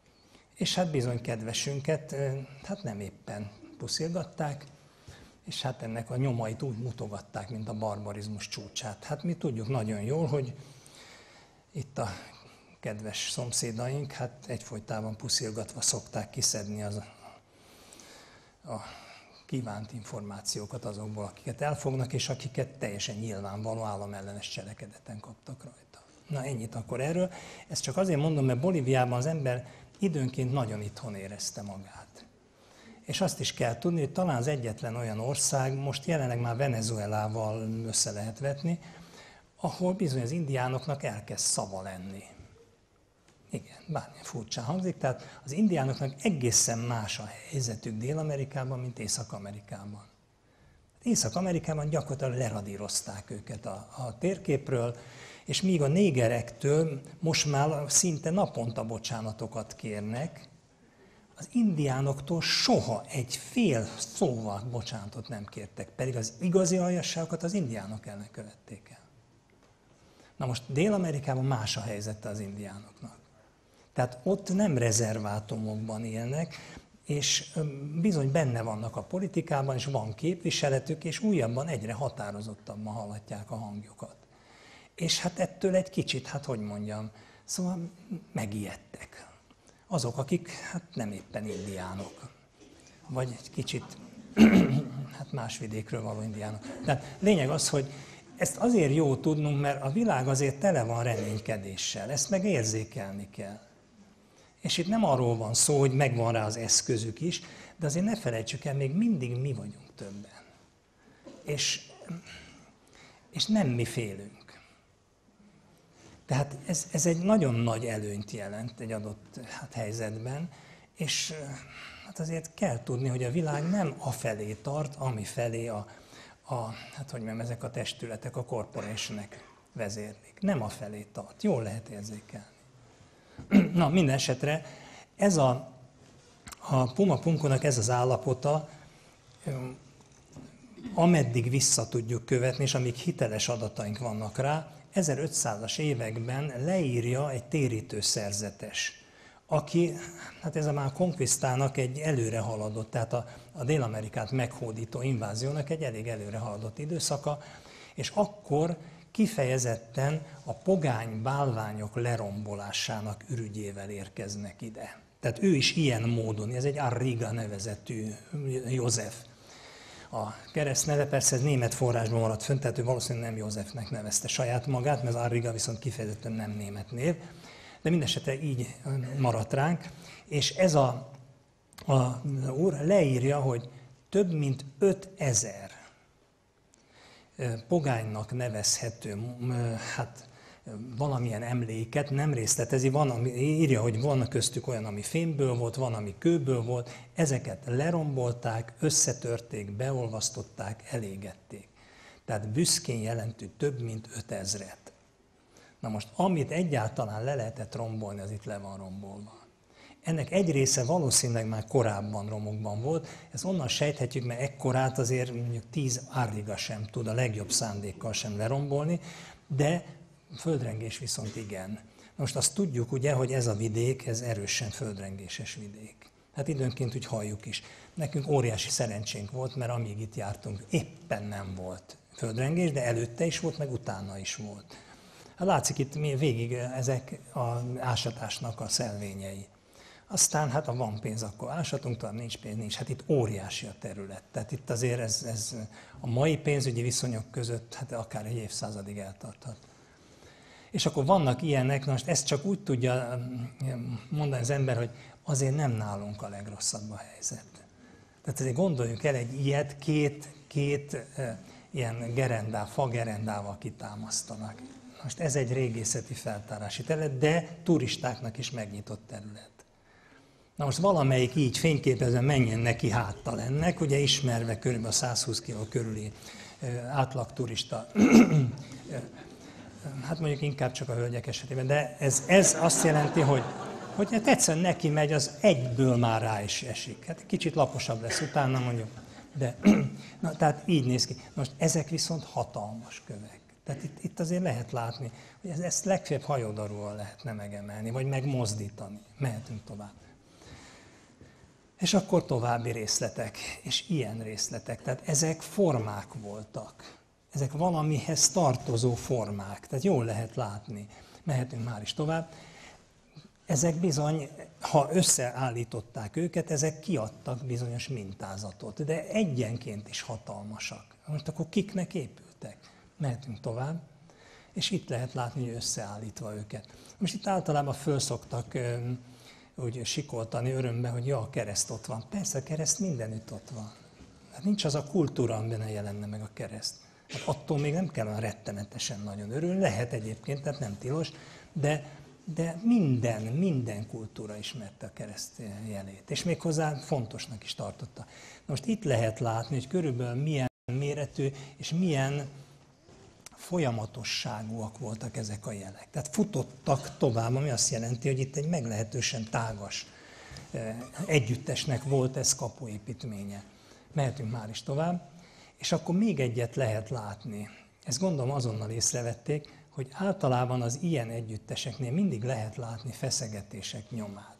[SPEAKER 1] És hát bizony kedvesünket, hát nem éppen puszilgatták, és hát ennek a nyomait úgy mutogatták, mint a barbarizmus csúcsát. Hát mi tudjuk nagyon jól, hogy itt a kedves szomszédaink, hát egyfolytában puszilgatva szokták kiszedni az a kívánt információkat azokból, akiket elfognak, és akiket teljesen nyilvánvaló államellenes cselekedeten kaptak rajta. Na ennyit akkor erről. Ezt csak azért mondom, mert Bolíviában az ember időnként nagyon itthon érezte magát. És azt is kell tudni, hogy talán az egyetlen olyan ország, most jelenleg már Venezuelával össze lehet vetni, ahol bizony az indiánoknak elkezd szava lenni. Igen, bármilyen furcsán hangzik, tehát az indiánoknak egészen más a helyzetük Dél-Amerikában, mint Észak-Amerikában. Észak-Amerikában gyakorlatilag leradírozták őket a, a térképről, és míg a négerektől most már szinte naponta bocsánatokat kérnek, az indiánoktól soha egy fél szóval bocsánatot nem kértek, pedig az igazi aljasságokat az indiánok ellen követték el. Na most Dél-Amerikában más a helyzete az indiánoknak. Tehát ott nem rezervátumokban élnek, és bizony benne vannak a politikában, és van képviseletük, és újabban egyre határozottabban hallatják a hangjukat. És hát ettől egy kicsit, hát hogy mondjam, szóval megijedtek. Azok, akik hát nem éppen indiánok, vagy egy kicsit hát más vidékről való indiánok. Tehát lényeg az, hogy ezt azért jó tudnunk, mert a világ azért tele van reménykedéssel, ezt meg érzékelni kell. És itt nem arról van szó, hogy megvan rá az eszközük is, de azért ne felejtsük el, még mindig mi vagyunk többen. És, és nem mi félünk. Tehát ez, ez egy nagyon nagy előnyt jelent egy adott hát, helyzetben, és hát azért kell tudni, hogy a világ nem afelé tart, ami felé a, a hát hogy mondjam, ezek a testületek, a corporationek vezérlik. Nem afelé tart, jól lehet érzékelni. Na, minden esetre ez a, a Puma Punkónak ez az állapota, ameddig vissza tudjuk követni, és amíg hiteles adataink vannak rá, ezerötszázas években leírja egy térítő szerzetes, aki, hát ez a már konkvisztának egy előre haladott, tehát a, a Dél-Amerikát meghódító inváziónak egy elég előre haladott időszaka, és akkor kifejezetten a pogány bálványok lerombolásának ürügyével érkeznek ide. Tehát ő is ilyen módon, ez egy Arriga nevezetű József. A keresztneve persze ez német forrásban maradt fönn, tehát ő valószínűleg nem Józsefnek nevezte saját magát, mert az Arriga viszont kifejezetten nem német név, de mindesetre így maradt ránk, és ez a, a úr leírja, hogy több mint ötezer pogánynak nevezhető, hát valamilyen emléket nem részletezi, van, ami, írja, hogy van köztük olyan, ami fémből volt, van, ami kőből volt, ezeket lerombolták, összetörték, beolvasztották, elégették. Tehát büszkén jelentő több mint ötezret. Na most, amit egyáltalán le lehetett rombolni, az itt le van rombolva. Ennek egy része valószínűleg már korábban romokban volt, ezt onnan sejthetjük, mert ekkorát azért mondjuk tíz Arriga sem tud a legjobb szándékkal sem lerombolni, de földrengés viszont igen. Most azt tudjuk ugye, hogy ez a vidék, ez erősen földrengéses vidék. Hát időnként úgy halljuk is. Nekünk óriási szerencsénk volt, mert amíg itt jártunk, éppen nem volt földrengés, de előtte is volt, meg utána is volt. Hát látszik itt végig ezek az ásatásnak a szelvényei. Aztán hát ha van pénz, akkor ásatunk, talán nincs pénz, nincs. Hát itt óriási a terület. Tehát itt azért ez, ez a mai pénzügyi viszonyok között hát akár egy évszázadig eltarthat. És akkor vannak ilyenek, most ezt csak úgy tudja mondani az ember, hogy azért nem nálunk a legrosszabb a helyzet. Tehát azért gondoljunk el egy ilyet, két, két e, ilyen gerendá, fa gerendával kitámasztanak. Most ez egy régészeti feltárási terület, de turistáknak is megnyitott terület. Na most valamelyik így fényképezve menjen neki háttal ennek, ugye ismerve körülbelül a százhúsz kiló körüli átlag turista, hát mondjuk inkább csak a hölgyek esetében, de ez, ez azt jelenti, hogy, hogy hát egyszerűen neki megy, az egyből már rá is esik. Hát kicsit laposabb lesz utána mondjuk, de na, tehát így néz ki. Most ezek viszont hatalmas kövek. Tehát itt, itt azért lehet látni, hogy ezt legfeljebb hajódarúval lehetne megemelni, vagy megmozdítani. Mehetünk tovább. És akkor további részletek, és ilyen részletek. Tehát ezek formák voltak. Ezek valamihez tartozó formák. Tehát jól lehet látni. Mehetünk már is tovább. ezek bizony, ha összeállították őket, ezek kiadtak bizonyos mintázatot, de egyenként is hatalmasak. Most akkor kiknek épültek? Mehetünk tovább, és itt lehet látni, hogy összeállítva őket. Most itt általában föl szoktak úgy sikoltani örömbe, hogy ja, a kereszt ott van. Persze, a kereszt mindenütt ott van. Hát nincs az a kultúra, amiben ne jelenne meg a kereszt. Hát attól még nem kell olyan rettenetesen nagyon örülni, lehet egyébként, tehát nem tilos, de, de minden, minden kultúra ismerte a kereszt jelét, és méghozzá fontosnak is tartotta. Most itt lehet látni, hogy körülbelül milyen méretű és milyen folyamatosságúak voltak ezek a jelek. Tehát futottak tovább, ami azt jelenti, hogy itt egy meglehetősen tágas együttesnek volt ez kapuépítménye. Mehetünk már is tovább. És akkor még egyet lehet látni. Ezt gondolom azonnal észrevették, hogy általában az ilyen együtteseknél mindig lehet látni feszegetések nyomát.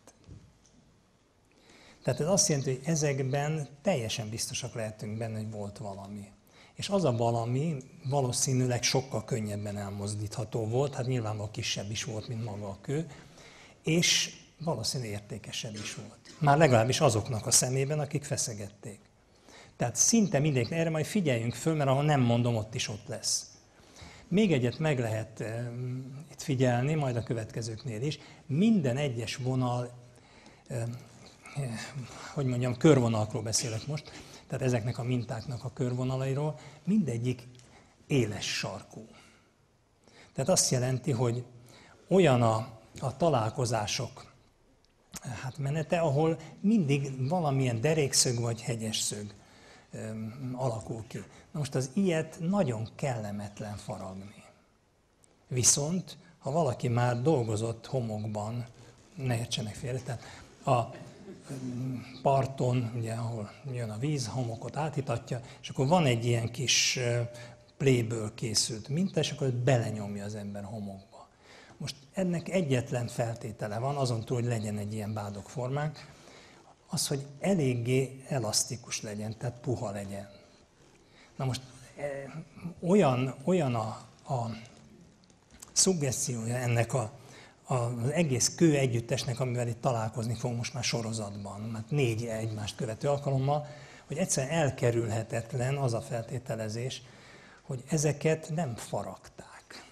[SPEAKER 1] Tehát ez azt jelenti, hogy ezekben teljesen biztosak lehetünk benne, hogy volt valami. És az a valami valószínűleg sokkal könnyebben elmozdítható volt, hát nyilvánvalóan kisebb is volt, mint maga a kő, és valószínűleg értékesebb is volt. Már legalábbis azoknak a szemében, akik feszegették. Tehát szinte mindenki, erre majd figyeljünk föl, mert ahol nem mondom, ott is ott lesz. Még egyet meg lehet e, itt figyelni, majd a következőknél is. Minden egyes vonal, e, e, hogy mondjam, körvonalakról beszélek most, tehát ezeknek a mintáknak a körvonalairól, mindegyik éles sarkú. Tehát azt jelenti, hogy olyan a, a találkozások hát menete, ahol mindig valamilyen derékszög vagy hegyes szög alakul ki. Na most az ilyet nagyon kellemetlen faragni. Viszont, ha valaki már dolgozott homokban, ne értsenek félre, tehát a parton, ugye, ahol jön a víz, homokot átítatja, és akkor van egy ilyen kis pléből készült minta, és akkor belenyomja az ember homokba. Most ennek egyetlen feltétele van, azon túl, hogy legyen egy ilyen bádogformánk, az, hogy eléggé elasztikus legyen, tehát puha legyen. Na most e, olyan, olyan a, a szuggesztiója ennek a, a, az egész kő együttesnek, amivel itt találkozni fogunk most már sorozatban, mert négy egymást követő alkalommal, hogy egyszerűen elkerülhetetlen az a feltételezés, hogy ezeket nem faragták,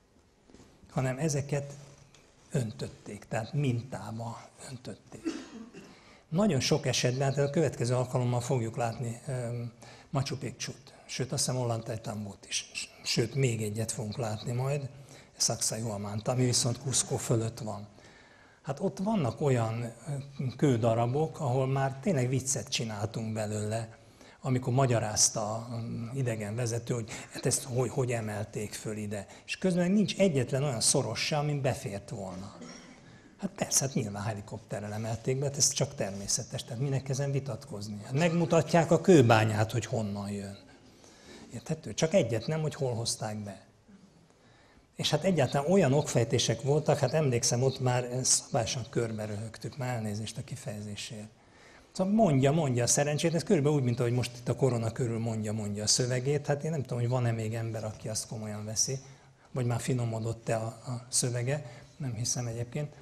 [SPEAKER 1] hanem ezeket öntötték, tehát mintába öntötték. Nagyon sok esetben, tehát a következő alkalommal fogjuk látni um, Machu Picchut, sőt azt hiszem Ollantaytambo-t is, sőt még egyet fogunk látni majd, Sacsayhuamant, ami viszont Cusco fölött van. Hát ott vannak olyan kődarabok, ahol már tényleg viccet csináltunk belőle, amikor magyarázta az idegen vezető, hogy hát ezt hogy, hogy emelték föl ide. És közben nincs egyetlen olyan szoros se, amin befért volna. Hát persze, hát nyilván helikopterrel emelték be, hát ez csak természetes, tehát minek ezen vitatkozni. Hát megmutatják a kőbányát, hogy honnan jön. Érthető? Csak egyet nem, hogy hol hozták be. És hát egyáltalán olyan okfejtések voltak, hát emlékszem, ott már szabályosan körbe röhögtük, már elnézést a kifejezésért. Szóval mondja, mondja a szerencsét, ez körülbelül úgy, mint ahogy most itt a korona körül mondja, mondja a szövegét. Hát én nem tudom, hogy van-e még ember, aki azt komolyan veszi, vagy már finomodott-e a, a szövege, nem hiszem egyébként.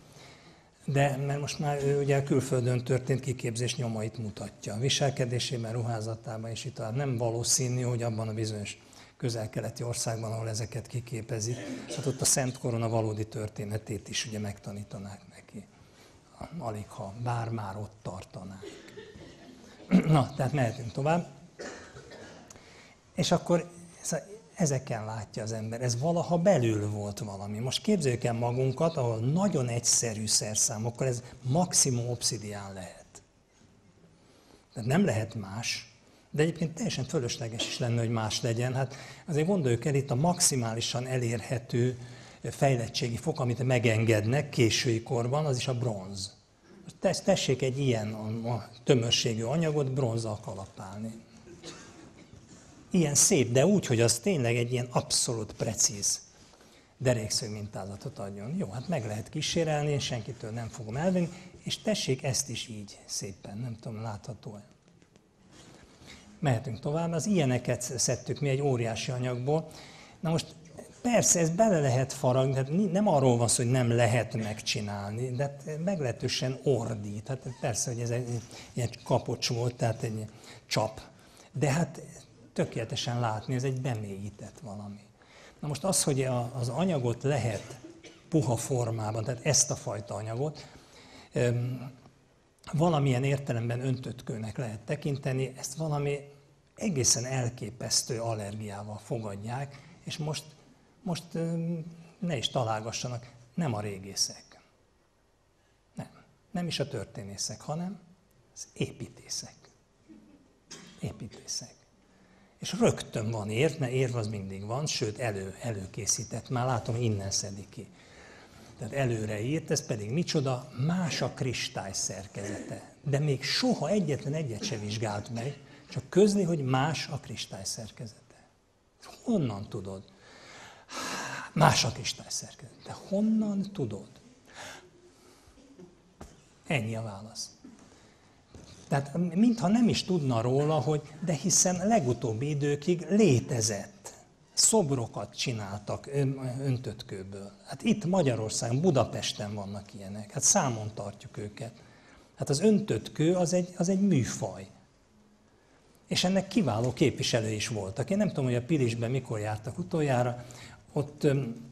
[SPEAKER 1] De mert most már ő ugye a külföldön történt kiképzés nyomait mutatja. A viselkedésében, ruházatában és itt tovább. Nem valószínű, hogy abban a bizonyos közel-keleti országban, ahol ezeket kiképezik, hát ott a Szent Korona valódi történetét is ugye megtanítanák neki. Alig ha, bár már ott tartanák. Na, tehát mehetünk tovább. És akkor ezeken látja az ember, ez valaha belül volt valami. Most képzeljük el magunkat, ahol nagyon egyszerű szerszámokkal ez maximum obszidián lehet. Tehát nem lehet más, de egyébként teljesen fölösleges is lenne, hogy más legyen. Hát azért gondoljuk el, itt a maximálisan elérhető fejlettségi fok, amit megengednek késői korban, az is a bronz. Tessék egy ilyen a tömörségű anyagot bronzzal kalapálni. Ilyen szép, de úgy, hogy az tényleg egy ilyen abszolút precíz derékszög mintázatot adjon. Jó, hát meg lehet kísérelni, én senkitől nem fogom elvenni, és tessék ezt is így szépen, nem tudom, látható-e. Mehetünk tovább, az ilyeneket szedtük mi egy óriási anyagból. Na most Persze, ez bele lehet faragni, tehát nem arról van szó, hogy nem lehet megcsinálni, de meglehetősen ordít. Hát persze, hogy ez egy ilyen kapocs volt, tehát egy csap. De hát tökéletesen látni, ez egy bemélyített valami. Na most az, hogy az anyagot lehet puha formában, tehát ezt a fajta anyagot, valamilyen értelemben öntött kőnek lehet tekinteni, ezt valami egészen elképesztő allergiával fogadják, és most, most ne is találgassanak, nem a régészek. Nem. Nem is a történészek, hanem az építészek. Építészek. És rögtön van érv, mert érv az mindig van, sőt elő, előkészített, már látom, innen szedik ki. Tehát előre írt, ez pedig micsoda, más a kristály szerkezete. De még soha egyetlen egyet se vizsgált meg, csak közli, hogy más a kristály szerkezete. Honnan tudod? Más a kristály szerkezete. De honnan tudod? Ennyi a válasz. Tehát mintha nem is tudna róla, hogy de hiszen legutóbbi időkig létezett. Szobrokat csináltak öntött kőből. Hát itt Magyarországon, Budapesten vannak ilyenek. Hát számon tartjuk őket. Hát az öntött kő az egy, az egy műfaj. És ennek kiváló képviselői is voltak. Én nem tudom, hogy a Pilisben mikor jártak utoljára. Ott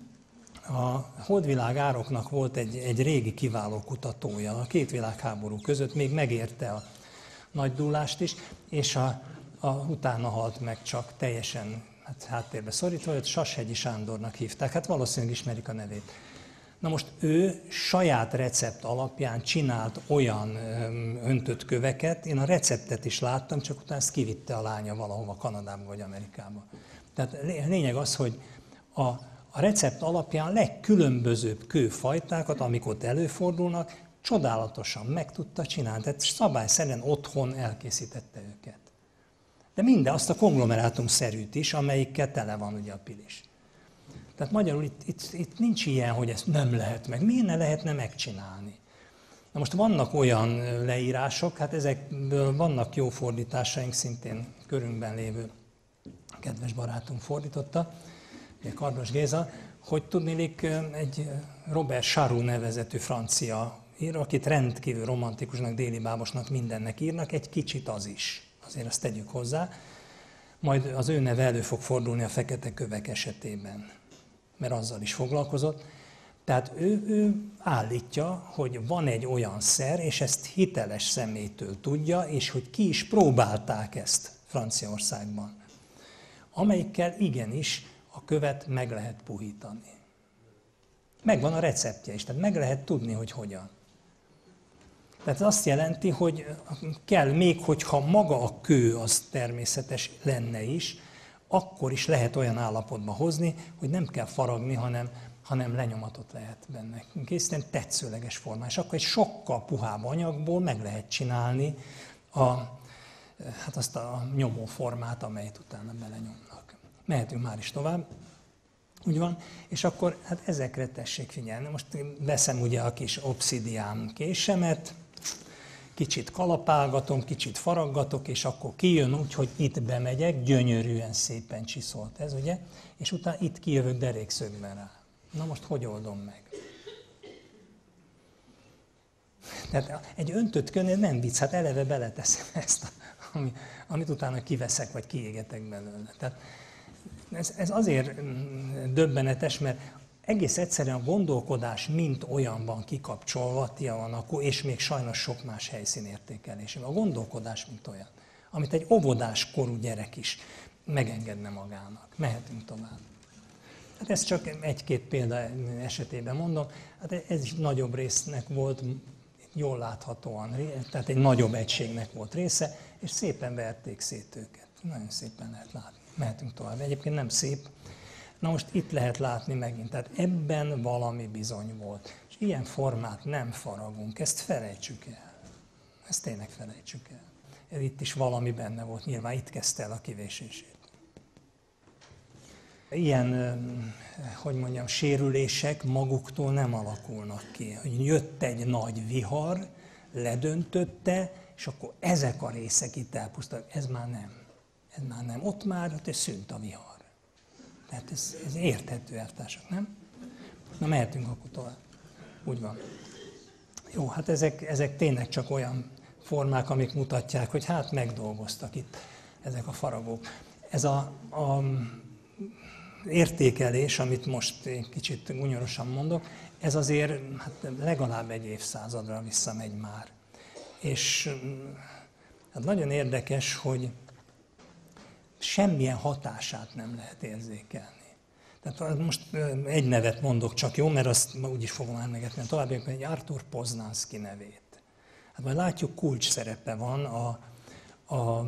[SPEAKER 1] a Holdvilág ároknak volt egy, egy régi kiváló kutatója. A két világháború között még megérte a nagy dullást is, és a, a, utána halt meg csak teljesen hát háttérbe szorítva, őt Sashegyi Sándornak hívták, hát valószínűleg ismerik a nevét. Na most ő saját recept alapján csinált olyan öntött köveket, én a receptet is láttam, csak utána ezt kivitte a lánya valahova Kanadába vagy Amerikába. Tehát lényeg az, hogy a, a recept alapján a legkülönbözőbb kőfajtákat, amik ott előfordulnak, csodálatosan meg tudta csinálni, tehát szabályszerűen otthon elkészítette őket. De minden azt a konglomerátumszerűt is, amelyikkel tele van ugye a Pilis. Tehát magyarul itt, itt, itt nincs ilyen, hogy ezt nem lehet meg. Miért ne lehetne megcsinálni? Na most vannak olyan leírások, hát ezekből vannak jó fordításaink, szintén körünkben lévő kedves barátunk fordította, ugye Kardos Géza, hogy tudniillik egy Robert Charroux nevezetű francia író, akit rendkívül romantikusnak, déli bábosnak mindennek írnak, egy kicsit az is. Azért azt tegyük hozzá. Majd az ő neve elő fog fordulni a fekete kövek esetében, mert azzal is foglalkozott. Tehát ő, ő állítja, hogy van egy olyan szer, és ezt hiteles személytől tudja, és hogy ki is próbálták ezt Franciaországban, amelyikkel igenis a követ meg lehet puhítani. Megvan a receptje is, tehát meg lehet tudni, hogy hogyan. Tehát ez azt jelenti, hogy kell, még hogyha maga a kő az természetes lenne is, akkor is lehet olyan állapotba hozni, hogy nem kell faragni, hanem, hanem lenyomatot lehet benne készíteni, tetszőleges formán. És akkor egy sokkal puhább anyagból meg lehet csinálni a, hát azt a nyomóformát, amelyet utána belenyomnak. Mehetünk már is tovább. Úgy van, és akkor hát ezekre tessék figyelni. Most veszem ugye a kis obszidián késemet, kicsit kalapálgatom, kicsit faraggatok, és akkor kijön úgy, hogy itt bemegyek, gyönyörűen szépen csiszolt ez, ugye? És utána itt kijövök derékszögben rá. Na most hogy oldom meg? Tehát egy öntött kőnél nem vicc, hát eleve beleteszem ezt, ami, amit utána kiveszek, vagy kiégetek belőle. Tehát ez, ez azért döbbenetes, mert egész egyszerűen a gondolkodás mint olyanban kikapcsolva, Tiavanakó, és még sajnos sok más helyszín értékelésében. A gondolkodás mint olyan, amit egy óvodás korú gyerek is megengedne magának. Mehetünk tovább. Hát ez csak egy-két példa esetében mondom, hát ez is nagyobb résznek volt, jól láthatóan, tehát egy nagyobb egységnek volt része, és szépen verték szét őket. Nagyon szépen lehet látni. Mehetünk tovább. Egyébként nem szép. Na most itt lehet látni megint, tehát ebben valami bizony volt. És ilyen formát nem faragunk, ezt felejtsük el. Ezt tényleg felejtsük el. Itt is valami benne volt, nyilván itt kezdte el a kivésését. Ilyen, hogy mondjam, sérülések maguktól nem alakulnak ki. Hogy jött egy nagy vihar, ledöntötte, és akkor ezek a részek itt elpusztultak. Ez már nem. Ez már nem. Ott már ott szűnt a vihar. Tehát ez, ez érthető, elvtársak, nem? Na mehetünk akkor tovább. Úgy van. Jó, hát ezek, ezek tényleg csak olyan formák, amik mutatják, hogy hát megdolgoztak itt ezek a faragók. Ez a, a értékelés, amit most én kicsit gunyorosan mondok, ez azért hát legalább egy évszázadra visszamegy már. És hát nagyon érdekes, hogy semmilyen hatását nem lehet érzékelni. Tehát most egy nevet mondok csak, jó, mert azt úgyis fogom emlegetni tovább, egy Arthur Poznanski nevét. Hát majd látjuk, kulcs szerepe van a, a, a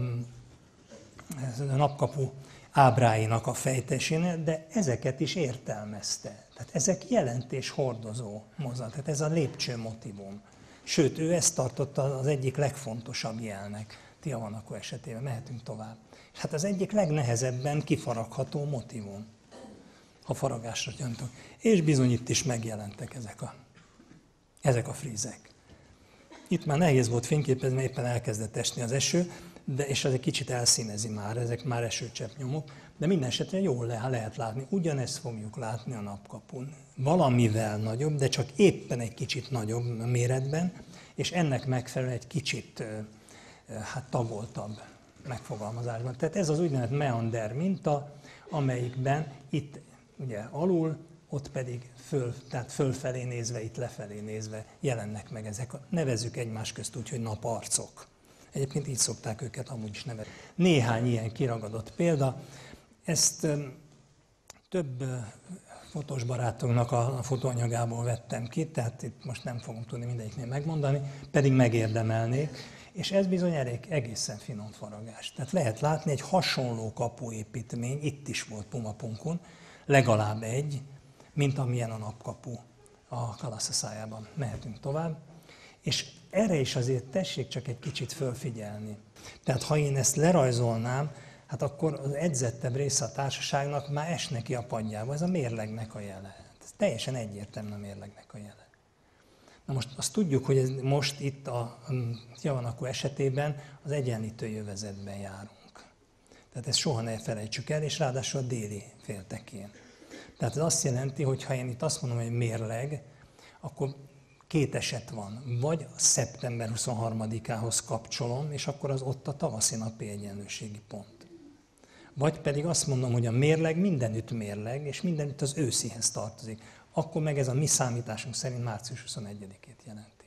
[SPEAKER 1] napkapu ábráinak a fejtésénél, de ezeket is értelmezte. Tehát ezek jelentéshordozó mozzanat, tehát ez a lépcső motivum. Sőt, ő ezt tartotta az egyik legfontosabb jelnek Tiahuanaco esetében. Mehetünk tovább. És hát az egyik legnehezebben kifaragható motivum, ha faragásra gyöntöm. És bizony itt is megjelentek ezek a, ezek a frízek. Itt már nehéz volt fényképezni, mert éppen elkezdett esni az eső, de, és ez egy kicsit elszínezi már, ezek már esőcseppnyomok, de minden esetre jól le, lehet látni. Ugyanezt fogjuk látni a napkapun. Valamivel nagyobb, de csak éppen egy kicsit nagyobb méretben, és ennek megfelelően egy kicsit hát, tagoltabb megfogalmazásban. Tehát ez az úgynevezett meander minta, amelyikben itt ugye alul, ott pedig föl, tehát fölfelé nézve, itt lefelé nézve jelennek meg ezek. Nevezzük egymás közt úgy, hogy naparcok. Egyébként így szokták őket amúgy is nevezni. Néhány ilyen kiragadott példa. Ezt több fotós barátunknak a fotóanyagából vettem ki, tehát itt most nem fogom tudni mindegyiknél megmondani, pedig megérdemelnék. És ez bizony elég, egészen finom faragás. Tehát lehet látni egy hasonló kapuépítmény, itt is volt Pumapunkon, legalább egy, mint amilyen a napkapu a Kalaszaszájában. Mehetünk tovább. És erre is azért tessék csak egy kicsit fölfigyelni. Tehát ha én ezt lerajzolnám, hát akkor az edzettebb része a társaságnak már es neki a padjába. Ez a mérlegnek a jele. Ez teljesen egyértelmű a mérlegnek a jele. Na most azt tudjuk, hogy ez most itt a Tiahuanaco esetében az egyenlítő jövezetben járunk. Tehát ezt soha ne felejtsük el, és ráadásul a déli féltekén. Tehát ez azt jelenti, hogy ha én itt azt mondom, hogy mérleg, akkor két eset van. Vagy szeptember huszonharmadikához kapcsolom, és akkor az ott a tavaszi napi egyenlőségi pont. Vagy pedig azt mondom, hogy a mérleg mindenütt mérleg, és mindenütt az őszihez tartozik. Akkor meg ez a mi számításunk szerint március huszonegyedikét jelenti.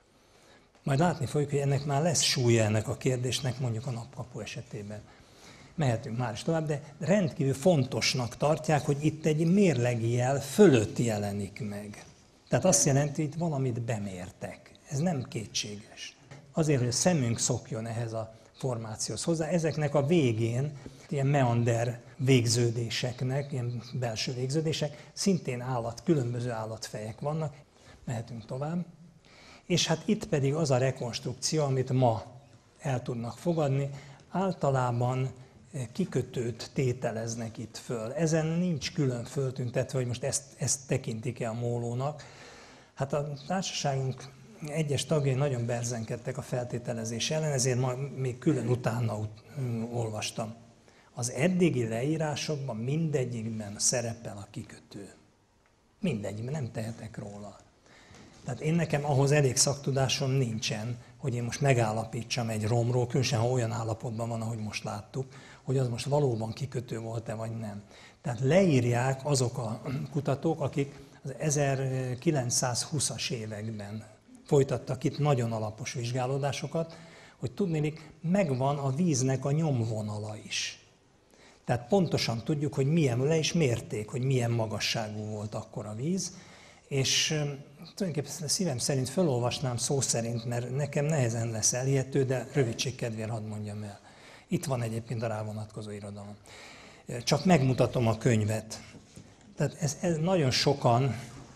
[SPEAKER 1] Majd látni fogjuk, hogy ennek már lesz súlya ennek a kérdésnek, mondjuk a napkapu esetében. Mehetünk már is tovább, de rendkívül fontosnak tartják, hogy itt egy mérlegi jel fölött jelenik meg. Tehát azt jelenti, hogy itt valamit bemértek. Ez nem kétséges. Azért, hogy a szemünk szokjon ehhez a formációhoz hozzá, ezeknek a végén ilyen meander végződéseknek, ilyen belső végződések, szintén állat, különböző állatfejek vannak. Mehetünk tovább. És hát itt pedig az a rekonstrukció, amit ma el tudnak fogadni, általában kikötőt tételeznek itt föl. Ezen nincs külön föltüntetve, hogy most ezt, ezt tekintik-e a mólónak. Hát a társaságunk egyes tagjai nagyon berzenkedtek a feltételezés ellen, ezért ma még külön utána olvastam. Az eddigi leírásokban mindegyikben szerepel a kikötő. Mindegyikben, nem tehetek róla. Tehát én nekem ahhoz elég szaktudásom nincsen, hogy én most megállapítsam egy romról, különösen ha olyan állapotban van, ahogy most láttuk, hogy az most valóban kikötő volt-e, vagy nem. Tehát leírják azok a kutatók, akik az ezerkilencszázhúszas években folytattak itt nagyon alapos vizsgálódásokat, hogy tudnélik, megvan a víznek a nyomvonala is. Tehát pontosan tudjuk, hogy milyen, le is mérték, hogy milyen magasságú volt akkor a víz, és tulajdonképpen szívem szerint felolvasnám szó szerint, mert nekem nehezen lesz elhihető, de rövidség kedvéért hadd mondjam el. Itt van egyébként a rávonatkozó irodalom. Csak megmutatom a könyvet. Tehát ez, ez nagyon sokan,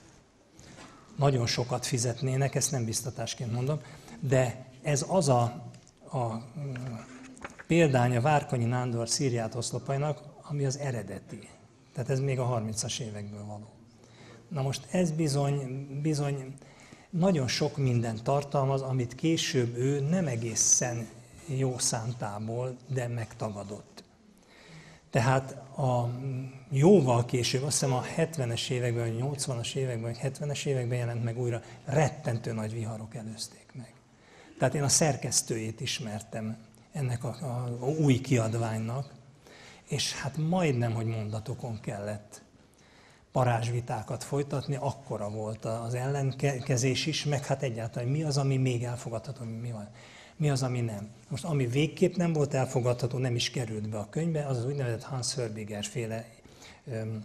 [SPEAKER 1] nagyon sokat fizetnének, ezt nem biztatásként mondom, de ez az a, a példánya Várkonyi Nándor Szíriát oszlopainak, ami az eredeti. Tehát ez még a harmincas évekből való. Na most ez bizony, bizony nagyon sok mindent tartalmaz, amit később ő nem egészen jó szántából, de megtagadott. Tehát a jóval később, azt hiszem a hetvenes években, vagy nyolcvanas években, vagy hetvenes években jelent meg újra, rettentő nagy viharok előzték meg. Tehát én a szerkesztőjét ismertem ennek a, a, a új kiadványnak, és hát majdnem, hogy mondatokon kellett parázsvitákat folytatni, akkora volt az ellenkezés is, meg hát egyáltalán mi az, ami még elfogadható, mi van. Mi az, ami nem. Most ami végképp nem volt elfogadható, nem is került be a könyvbe, az az úgynevezett Hans Hörbiger féle um,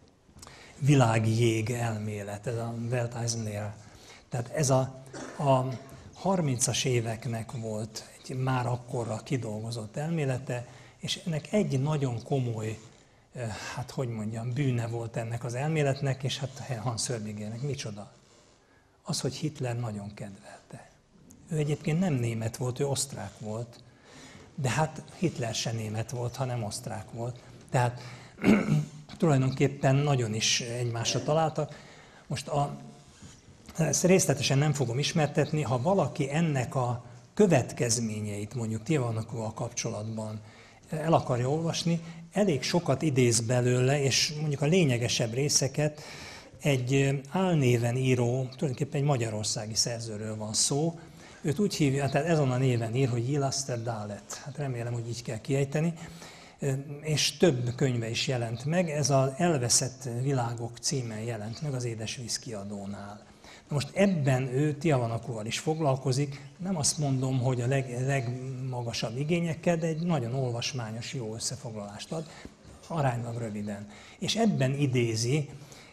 [SPEAKER 1] világjég elmélet, ez a Welteisenlehre. Tehát ez a, a harmincas éveknek volt egy már akkorra kidolgozott elmélete, és ennek egy nagyon komoly, hát hogy mondjam, bűne volt ennek az elméletnek, és hát Hans Hörbigernek micsoda? Az, hogy Hitler nagyon kedvelte. Ő egyébként nem német volt, ő osztrák volt, de hát Hitler se német volt, hanem osztrák volt. Tehát tulajdonképpen nagyon is egymásra találtak. Most a, ezt részletesen nem fogom ismertetni, ha valaki ennek a következményeit mondjuk Tiahonokval kapcsolatban el akarja olvasni, elég sokat idéz belőle, és mondjuk a lényegesebb részeket egy álnéven író, tulajdonképpen egy magyarországi szerzőről van szó. Őt úgy hívja, tehát ezen a néven ír, hogy Gilaster Dalet. Hát remélem, hogy így kell kiejteni. És több könyve is jelent meg. Ez az Elveszett világok címen jelent meg az Édesvíz kiadónál. Na most ebben ő Tiahuanacoval is foglalkozik. Nem azt mondom, hogy a leg, legmagasabb igényekkel, de egy nagyon olvasmányos, jó összefoglalást ad, aránylag röviden. És ebben idézi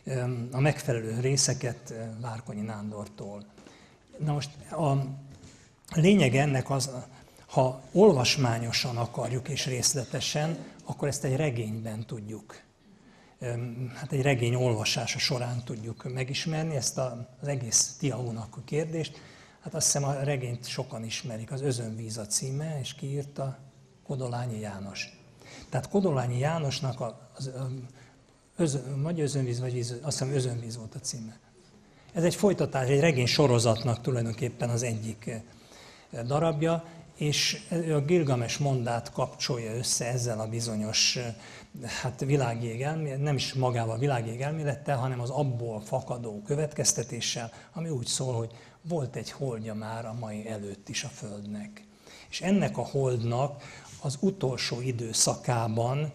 [SPEAKER 1] a megfelelő részeket Várkonyi Nándortól. Na most a lényeg ennek az, ha olvasmányosan akarjuk és részletesen, akkor ezt egy regényben tudjuk. Hát egy regény olvasása során tudjuk megismerni ezt az egész Tiahuanaco kérdést. Hát azt hiszem a regényt sokan ismerik, az Özönvíz a címe, és kiírta Kodolányi János. Tehát Kodolányi Jánosnak az, az vagy Özönvíz, vagy víz, azt hiszem Özönvíz volt a címe. Ez egy folytatás, egy regény sorozatnak tulajdonképpen az egyik darabja, és a Gilgames mondát kapcsolja össze ezzel a bizonyos hát világjég elmélet, nem is magával a világjég elmélettel, hanem az abból fakadó következtetéssel, ami úgy szól, hogy volt egy holdja már a mai előtt is a Földnek. És ennek a holdnak az utolsó időszakában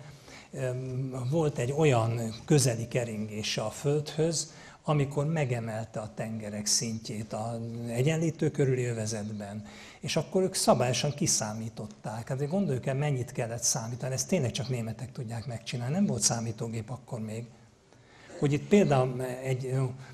[SPEAKER 1] volt egy olyan közeli keringése a Földhöz, amikor megemelte a tengerek szintjét az egyenlítő körüli övezetben. És akkor ők szabályosan kiszámították. Hát gondoljuk el, mennyit kellett számítani, ezt tényleg csak németek tudják megcsinálni. Nem volt számítógép akkor még. Hogy itt például egy,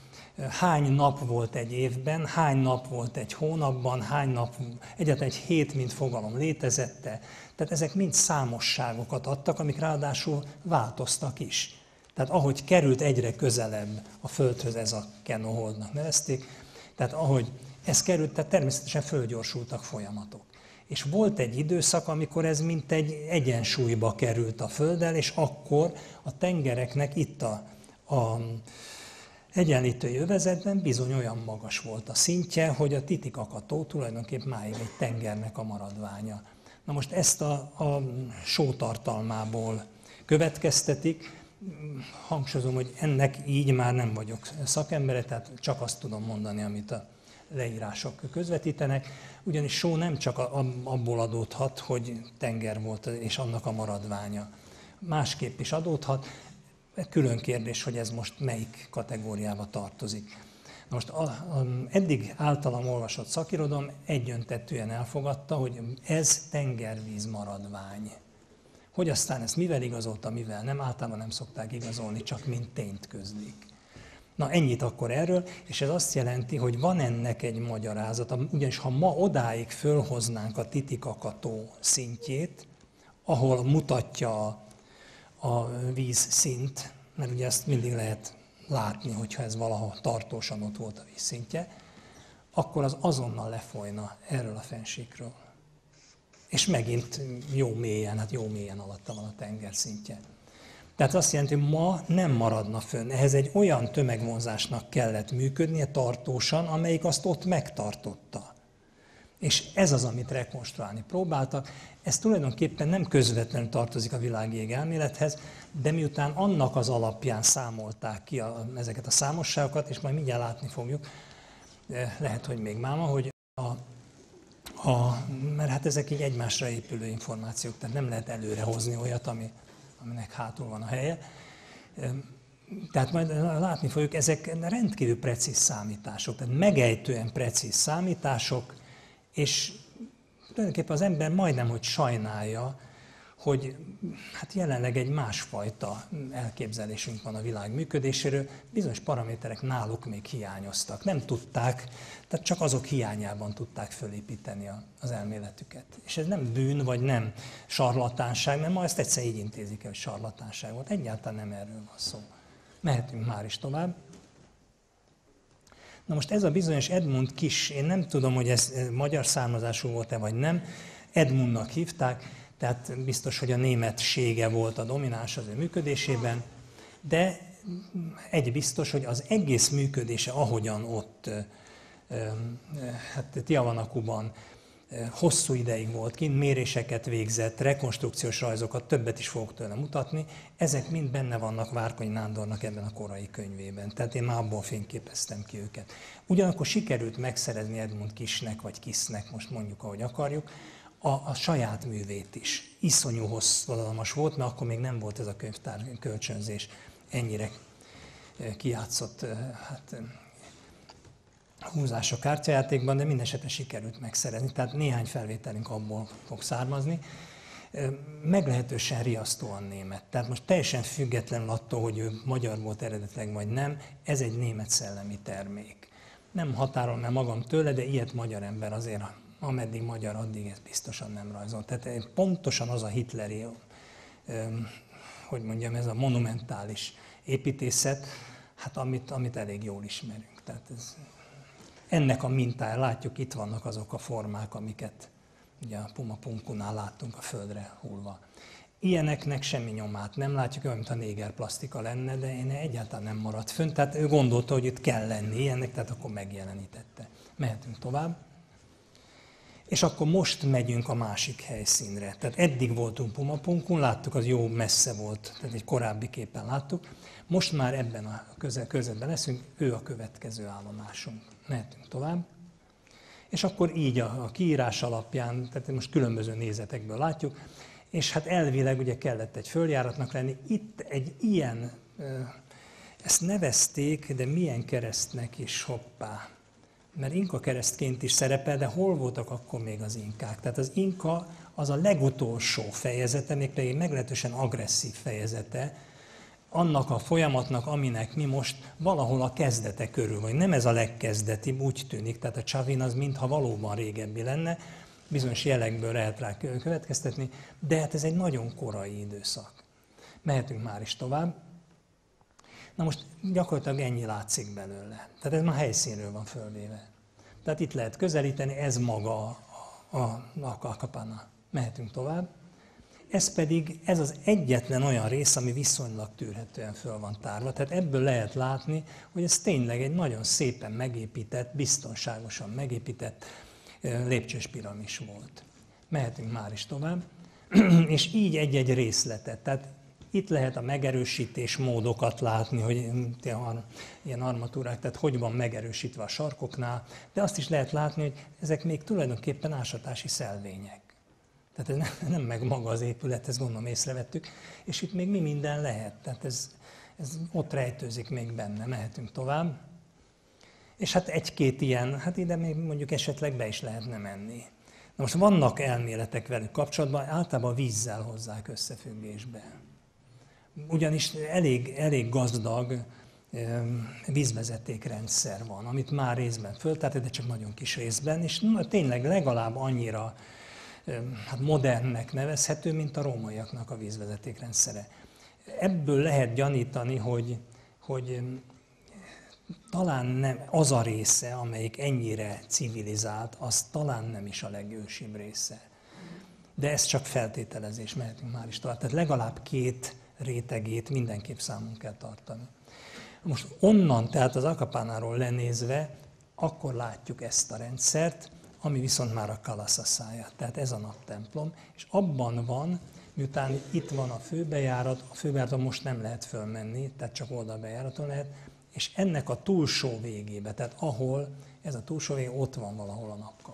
[SPEAKER 1] hány nap volt egy évben, hány nap volt egy hónapban, hány nap, egyáltalán egy hét, mint fogalom létezette. Tehát ezek mind számosságokat adtak, amik ráadásul változtak is. Tehát ahogy került egyre közelebb a Földhöz, ez a Kenno-holdnak nevezték, tehát ahogy ez került, tehát természetesen fölgyorsultak folyamatok. És volt egy időszak, amikor ez mint egy egyensúlyba került a Földdel, és akkor a tengereknek itt a, a egyenlítői övezetben bizony olyan magas volt a szintje, hogy a Titicaca-tó tulajdonképpen máig egy tengernek a maradványa. Na most ezt a, a sótartalmából következtetik. Hangsúlyozom, hogy ennek így már nem vagyok szakembere, tehát csak azt tudom mondani, amit a leírások közvetítenek. Ugyanis só nem csak abból adódhat, hogy tenger volt és annak a maradványa. Másképp is adódhat. Külön kérdés, hogy ez most melyik kategóriába tartozik. Most a, a, eddig általam olvasott szakirodalom egyöntetűen elfogadta, hogy ez tengervíz maradvány. Hogy aztán ezt mivel igazolta, mivel nem, általában nem szokták igazolni, csak mint tényt közlik. Na ennyit akkor erről, és ez azt jelenti, hogy van ennek egy magyarázata, ugyanis ha ma odáig fölhoznánk a Titicaca-tó szintjét, ahol mutatja a, a vízszint, mert ugye ezt mindig lehet látni, hogyha ez valahol tartósan ott volt a vízszintje, akkor az azonnal lefolyna erről a fennsíkról. És megint jó mélyen, hát jó mélyen alatta van a tengerszintje. Tehát azt jelenti, hogy ma nem maradna fönn. Ehhez egy olyan tömegvonzásnak kellett működnie tartósan, amelyik azt ott megtartotta. És ez az, amit rekonstruálni próbáltak. Ez tulajdonképpen nem közvetlenül tartozik a világjég elmélethez, de miután annak az alapján számolták ki a, ezeket a számosságokat, és majd mindjárt látni fogjuk, lehet, hogy még máma, hogy a, a, mert hát ezek így egymásra épülő információk, tehát nem lehet előre hozni olyat, ami, aminek hátul van a helye. Tehát majd látni fogjuk, ezek rendkívül precíz számítások, tehát megejtően precíz számítások, és tulajdonképpen az ember majdnem, hogy sajnálja, hogy hát jelenleg egy másfajta elképzelésünk van a világ működéséről, bizonyos paraméterek náluk még hiányoztak, nem tudták, tehát csak azok hiányában tudták fölépíteni az elméletüket. És ez nem bűn, vagy nem sarlatánság, mert ma ezt egyszer így intézik el, hogy sarlatánság volt. Egyáltalán nem erről van szó. Mehetünk már is tovább. Na most ez a bizonyos Edmund Kiss, én nem tudom, hogy ez magyar származású volt-e vagy nem, Edmundnak hívták, tehát biztos, hogy a németsége volt a domináns az ő működésében, de egy biztos, hogy az egész működése, ahogyan ott hát Tiahuanacuban hosszú ideig volt kint, méréseket végzett, rekonstrukciós rajzokat, többet is fogok tőle mutatni, ezek mind benne vannak Várkonyi Nándornak ebben a korai könyvében. Tehát én már abból fényképeztem ki őket. Ugyanakkor sikerült megszerezni Edmund Kissnek, vagy Kissnek, most mondjuk, ahogy akarjuk, a, a saját művét is. Iszonyú hosszadalmas volt, mert akkor még nem volt ez a könyvtár kölcsönzés ennyire kijátszott hát, húzás a kártyajátékban, de minden esetre sikerült megszerezni, tehát néhány felvételünk abból fog származni. Meglehetősen riasztóan német. Tehát most teljesen függetlenül attól, hogy ő magyar volt eredetileg vagy nem, ez egy német szellemi termék. Nem határolom el magam tőle, de ilyet magyar ember azért, ameddig magyar, addig ez biztosan nem rajzolt. Tehát pontosan az a hitleri, hogy mondjam, ez a monumentális építészet, hát amit, amit elég jól ismerünk. Tehát ez, ennek a mintája, látjuk, itt vannak azok a formák, amiket ugye a Puma Punkunál láttunk a földre hullva. Ilyeneknek semmi nyomát nem látjuk, olyan, mint a néger plasztika lenne, de én egyáltalán nem maradt fönn. Tehát ő gondolta, hogy itt kell lenni ilyennek, tehát akkor megjelenítette. Mehetünk tovább. És akkor most megyünk a másik helyszínre. Tehát eddig voltunk Puma Punkun, láttuk, az jó messze volt, tehát egy korábbi képen láttuk. Most már ebben a körzetben leszünk, ő a következő állomásunk. Mehetünk tovább. És akkor így a, a kiírás alapján, tehát most különböző nézetekből látjuk, és hát elvileg ugye kellett egy följáratnak lenni. Itt egy ilyen, ezt nevezték, de milyen keresztnek is, hoppá. Mert inka keresztként is szerepel, de hol voltak akkor még az inkák? Tehát az inka az a legutolsó fejezete, mégpedig meglehetősen agresszív fejezete, annak a folyamatnak, aminek mi most valahol a kezdete körül vagy. Nem ez a legkezdetibb, úgy tűnik, tehát a Chavin az mintha valóban régebbi lenne, bizonyos jelekből lehet rá következtetni, de hát ez egy nagyon korai időszak. Mehetünk már is tovább. Na most gyakorlatilag ennyi látszik belőle. Tehát ez már helyszínről van fölvéve. Tehát itt lehet közelíteni, ez maga a, a, a Akapana. Mehetünk tovább. Ez pedig, ez az egyetlen olyan rész, ami viszonylag tűrhetően föl van tárva. Tehát ebből lehet látni, hogy ez tényleg egy nagyon szépen megépített, biztonságosan megépített lépcsős piramis volt. Mehetünk már is tovább. És így egy-egy részletet. Tehát itt lehet a megerősítés módokat látni, hogy ilyen armatúrák, tehát hogy van megerősítve a sarkoknál, de azt is lehet látni, hogy ezek még tulajdonképpen ásatási szelvények. Tehát ez nem meg maga az épület, ezt gondolom észrevettük, és itt még mi minden lehet, tehát ez, ez ott rejtőzik még benne, mehetünk tovább. És hát egy-két ilyen, hát ide még mondjuk esetleg be is lehetne menni. Na most vannak elméletek velük kapcsolatban, általában vízzel hozzák összefüggésbe. Ugyanis elég, elég gazdag vízvezetékrendszer van, amit már részben föltárt, de csak nagyon kis részben, és tényleg legalább annyira hát modernnek nevezhető, mint a rómaiaknak a vízvezetékrendszere. Ebből lehet gyanítani, hogy, hogy talán nem az a része, amelyik ennyire civilizált, az talán nem is a legősibb része. De ez csak feltételezés, mehetünk már is tovább. Tehát legalább két rétegét mindenképp számon kell tartani. Most onnan, tehát az Akapanáról lenézve, akkor látjuk ezt a rendszert, ami viszont már a Kalasasaya, tehát ez a naptemplom, és abban van, miután itt van a főbejárat, a főbejáraton most nem lehet fölmenni, tehát csak oldalbejáraton lehet, és ennek a túlsó végébe, tehát ahol ez a túlsó vége, ott van valahol a napkapu.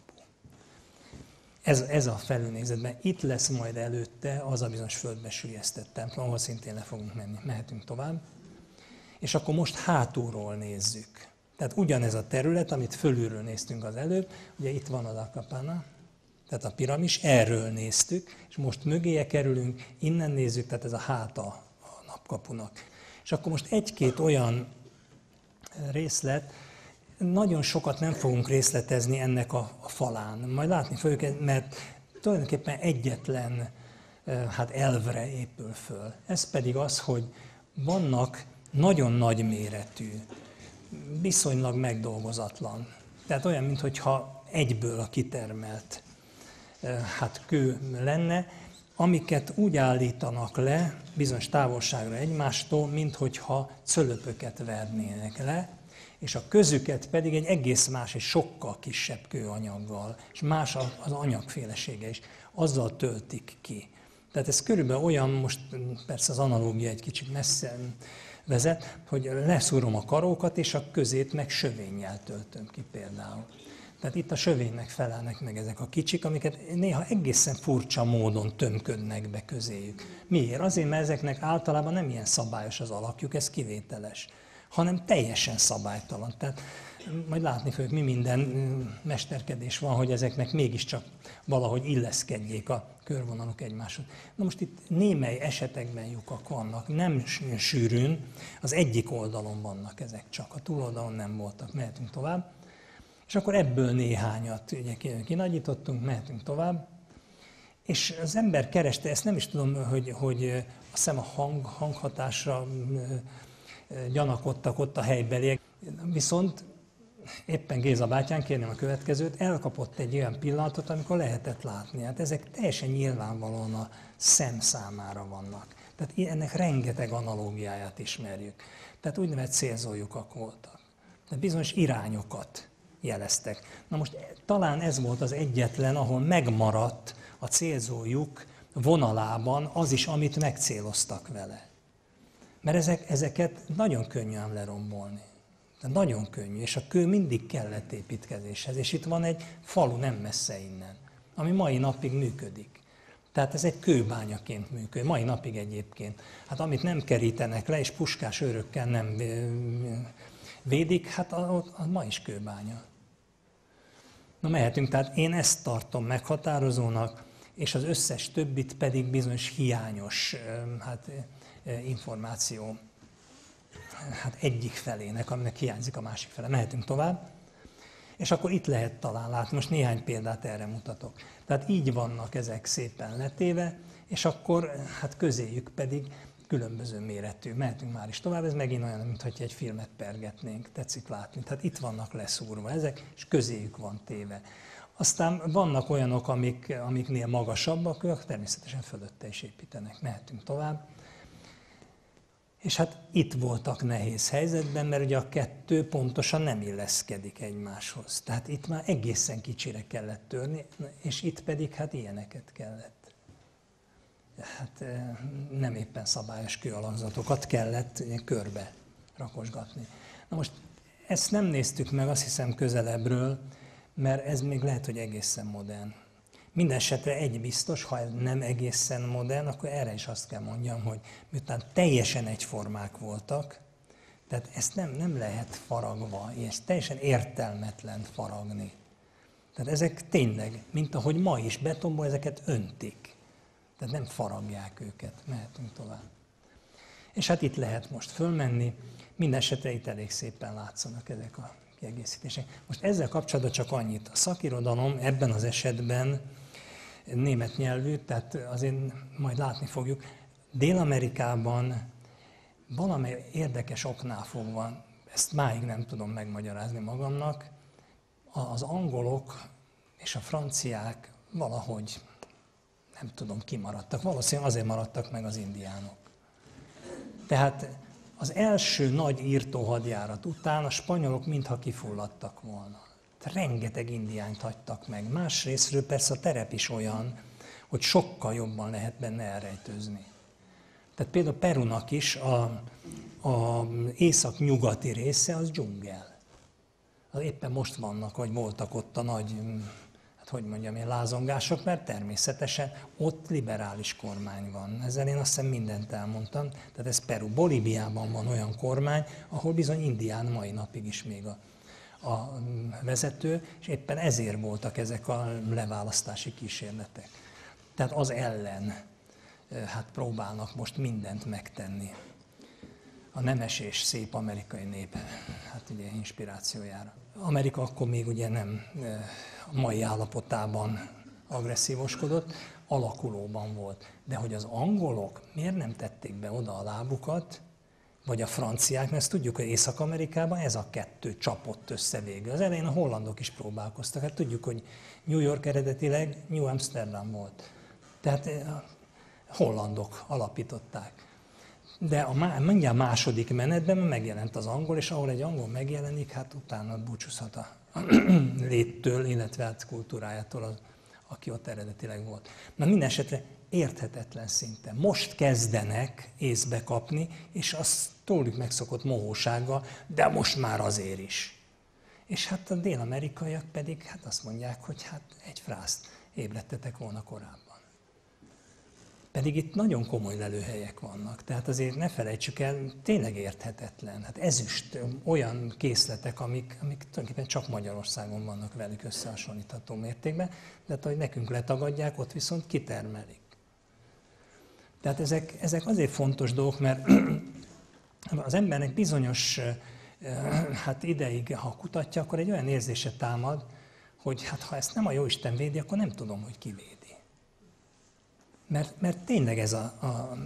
[SPEAKER 1] Ez, ez a felülnézetben. Itt lesz majd előtte az a bizonyos földbe süllyesztett templom, ahol szintén le fogunk menni. Mehetünk tovább. És akkor most hátulról nézzük. Tehát ugyanez a terület, amit fölülről néztünk az előbb, ugye itt van az Akapana, tehát a piramis, erről néztük, és most mögéje kerülünk, innen nézzük, tehát ez a háta a napkapunak. És akkor most egy-két olyan részlet, nagyon sokat nem fogunk részletezni ennek a, a falán. Majd látni fogjuk, mert tulajdonképpen egyetlen hát elvre épül föl. Ez pedig az, hogy vannak nagyon nagy méretű, viszonylag megdolgozatlan. Tehát olyan, mintha egyből a kitermelt hát kő lenne, amiket úgy állítanak le bizonyos távolságra egymástól, minthogyha cölöpöket vernének le, és a közüket pedig egy egész más, egy sokkal kisebb kőanyaggal, és más az anyagfélesége is, azzal töltik ki. Tehát ez körülbelül olyan, most persze az analógia egy kicsit messze vezet, hogy leszúrom a karókat, és a közét meg sövénnyel töltöm ki például. Tehát itt a sövénynek felelnek meg ezek a kicsik, amiket néha egészen furcsa módon tömködnek be közéjük. Miért? Azért, mert ezeknek általában nem ilyen szabályos az alakjuk, ez kivételes, hanem teljesen szabálytalan. Tehát majd látni fogjuk, mi minden mesterkedés van, hogy ezeknek mégiscsak valahogy illeszkedjék a körvonaluk egymáshoz. Na most itt némely esetekben lyukak vannak, nem sűrűn, az egyik oldalon vannak ezek csak, a túloldalon nem voltak, mehetünk tovább. És akkor ebből néhányat ugye kinagyítottunk, mehetünk tovább. És az ember kereste, ezt nem is tudom, hogy, hogy azt hiszem a hang, hanghatásra gyanakodtak ott a helybeliek. Viszont éppen Géza bátyán, kérném a következőt, elkapott egy olyan pillanatot, amikor lehetett látni. Hát ezek teljesen nyilvánvalóan a szem számára vannak. Tehát ennek rengeteg analógiáját ismerjük. Tehát úgynevezett célzólyukak voltak. Tehát bizonyos irányokat jeleztek. Na most talán ez volt az egyetlen, ahol megmaradt a célzójuk vonalában az is, amit megcéloztak vele. Mert ezek, ezeket nagyon könnyű ám lerombolni. De nagyon könnyű, és a kő mindig kellett építkezéshez. És itt van egy falu nem messze innen, ami mai napig működik. Tehát ez egy kőbányaként működik, mai napig egyébként. Hát amit nem kerítenek le, és puskás őrökkel nem védik, hát az ma is kőbánya. Na mehetünk, tehát én ezt tartom meghatározónak, és az összes többit pedig bizonyos hiányos hát, információ hát egyik felének, aminek hiányzik a másik fele. Mehetünk tovább, és akkor itt lehet talán látni, most néhány példát erre mutatok. Tehát így vannak ezek szépen letéve, és akkor hát közéjük pedig különböző méretű. Mehetünk már is tovább, ez megint olyan, mintha egy filmet pergetnénk, tetszik látni. Tehát itt vannak leszúrva ezek, és közéjük van téve. Aztán vannak olyanok, amik, amiknél magasabbak, ők természetesen fölötte is építenek. Mehetünk tovább. És hát itt voltak nehéz helyzetben, mert ugye a kettő pontosan nem illeszkedik egymáshoz. Tehát itt már egészen kicsire kellett törni, és itt pedig hát ilyeneket kellett. Hát nem éppen szabályos kőalakzatokat kellett körbe rakosgatni. Na most ezt nem néztük meg, azt hiszem közelebbről, mert ez még lehet, hogy egészen modern. Mindenesetre egy biztos, ha ez nem egészen modern, akkor erre is azt kell mondjam, hogy miután teljesen egyformák voltak, tehát ezt nem, nem lehet faragva, és teljesen értelmetlen faragni. Tehát ezek tényleg, mint ahogy ma is betonból ezeket öntik. Tehát nem faragják őket, mehetünk tovább. És hát itt lehet most fölmenni, mindenesetre itt elég szépen látszanak ezek a kiegészítések. Most ezzel kapcsolatban csak annyit. A szakirodalom ebben az esetben német nyelvű, tehát azért majd látni fogjuk. Dél-Amerikában valamely érdekes oknál fogva, ezt máig nem tudom megmagyarázni magamnak, az angolok és a franciák valahogy, nem tudom, kimaradtak. Valószínűleg azért maradtak meg az indiánok. Tehát az első nagy írtó hadjárat után a spanyolok mintha kifulladtak volna. Rengeteg indiányt hagytak meg. Másrésztről persze a terep is olyan, hogy sokkal jobban lehet benne elrejtőzni. Tehát például Perunak is a, a észak-nyugati része az dzsungel. Az éppen most vannak, vagy voltak ott a nagy, hát hogy mondjam én, lázongások, mert természetesen ott liberális kormány van. Ezzel én azt hiszem mindent elmondtam. Tehát ez Peru. Bolíviában van olyan kormány, ahol bizony indián mai napig is még a, a vezető, és éppen ezért voltak ezek a leválasztási kísérletek. Tehát az ellen hát próbálnak most mindent megtenni. A nemes és szép amerikai nép, hát ugye inspirációjára. Amerika akkor még ugye nem a mai állapotában agresszívoskodott, alakulóban volt. De hogy az angolok miért nem tették be oda a lábukat, vagy a franciák, mert ezt tudjuk, hogy Észak-Amerikában ez a kettő csapott össze végül. Az elején a hollandok is próbálkoztak. Hát tudjuk, hogy New York eredetileg New Amsterdam volt. Tehát hollandok alapították. De a mindjárt második menetben megjelent az angol, és ahol egy angol megjelenik, hát utána búcsúzhat a léttől, illetve hát kultúrájától, az, aki ott eredetileg volt. Na minden esetre érthetetlen szinten. Most kezdenek észbe kapni, és az tőlük megszokott mohósággal, de most már azért is. És hát a dél-amerikaiak pedig hát azt mondják, hogy hát egy frászt ébredtetek volna korábban. Pedig itt nagyon komoly lelőhelyek vannak, tehát azért ne felejtsük el, tényleg érthetetlen. Hát ezüst, olyan készletek, amik, amik tulajdonképpen csak Magyarországon vannak velük összehasonlítható mértékben, de hát, hogy nekünk letagadják, ott viszont kitermelik. Tehát ezek, ezek azért fontos dolgok, mert az embernek bizonyos hát ideig, ha kutatja, akkor egy olyan érzése támad, hogy hát ha ezt nem a Jóisten védi, akkor nem tudom, hogy ki védi. Mert, mert tényleg ez a, a,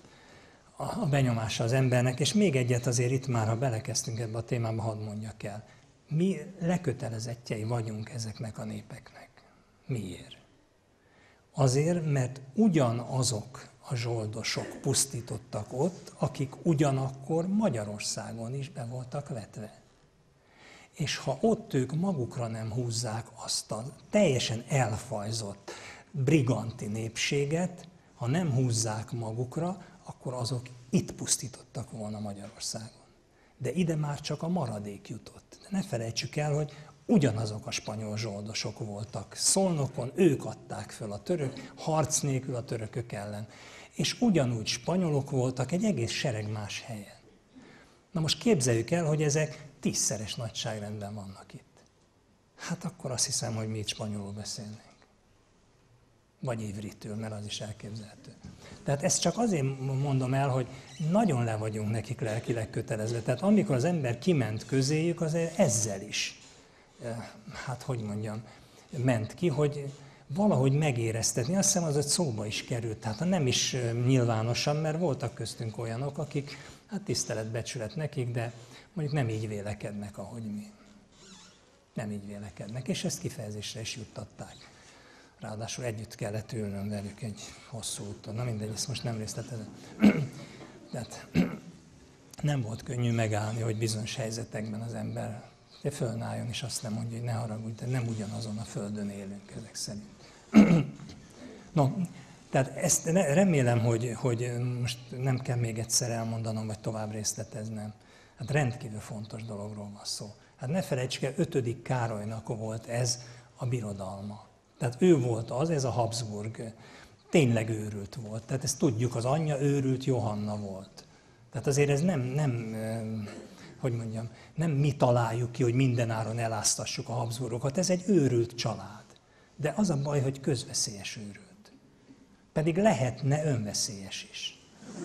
[SPEAKER 1] a benyomása az embernek, és még egyet azért itt már, ha belekezdtünk ebbe a témába, hadd mondjak el. Mi lekötelezettjei vagyunk ezeknek a népeknek. Miért? Azért, mert ugyanazok a zsoldosok pusztítottak ott, akik ugyanakkor Magyarországon is be voltak vetve. És ha ott ők magukra nem húzzák azt a teljesen elfajzott, briganti népséget, ha nem húzzák magukra, akkor azok itt pusztítottak volna Magyarországon. De ide már csak a maradék jutott. De ne felejtsük el, hogy ugyanazok a spanyol zsoldosok voltak Szolnokon, ők adták föl a török, harc nélkül a törökök ellen. És ugyanúgy spanyolok voltak egy egész sereg más helyen. Na most képzeljük el, hogy ezek tízszeres nagyságrendben vannak itt. Hát akkor azt hiszem, hogy mi itt spanyolul beszélnénk. Vagy ivritül, mert az is elképzelhető. Tehát ezt csak azért mondom el, hogy nagyon le vagyunk nekik lelkileg kötelezve. Tehát amikor az ember kiment közéjük, azért ezzel is, hát hogy mondjam, ment ki, hogy valahogy megéreztetni. Azt hiszem, az egy szóba is került. Tehát nem is nyilvánosan, mert voltak köztünk olyanok, akik, hát tiszteletbecsület nekik, de mondjuk nem így vélekednek, ahogy mi. Nem így vélekednek, és ezt kifejezésre is juttatták. Ráadásul együtt kellett ülnöm velük egy hosszú úton. Na mindegy, ezt most nem részletezem. Tehát nem volt könnyű megállni, hogy bizonyos helyzetekben az ember de fölnálljon, és azt nem mondja, hogy ne haragudj, de nem ugyanazon a földön élünk ezek szerint. No, tehát ezt remélem, hogy, hogy most nem kell még egyszer elmondanom, vagy tovább részleteznem. Hát rendkívül fontos dologról van szó. Hát ne felejtsük el, ötödik Károlynak volt ez a birodalma. Tehát ő volt az, ez a Habsburg, tényleg őrült volt. Tehát ezt tudjuk, az anyja őrült Johanna volt. Tehát azért ez nem, nem, hogy mondjam, nem mi találjuk ki, hogy mindenáron eláztassuk a Habsburgokat, ez egy őrült család. De az a baj, hogy közveszélyes őrült. Pedig lehetne önveszélyes is.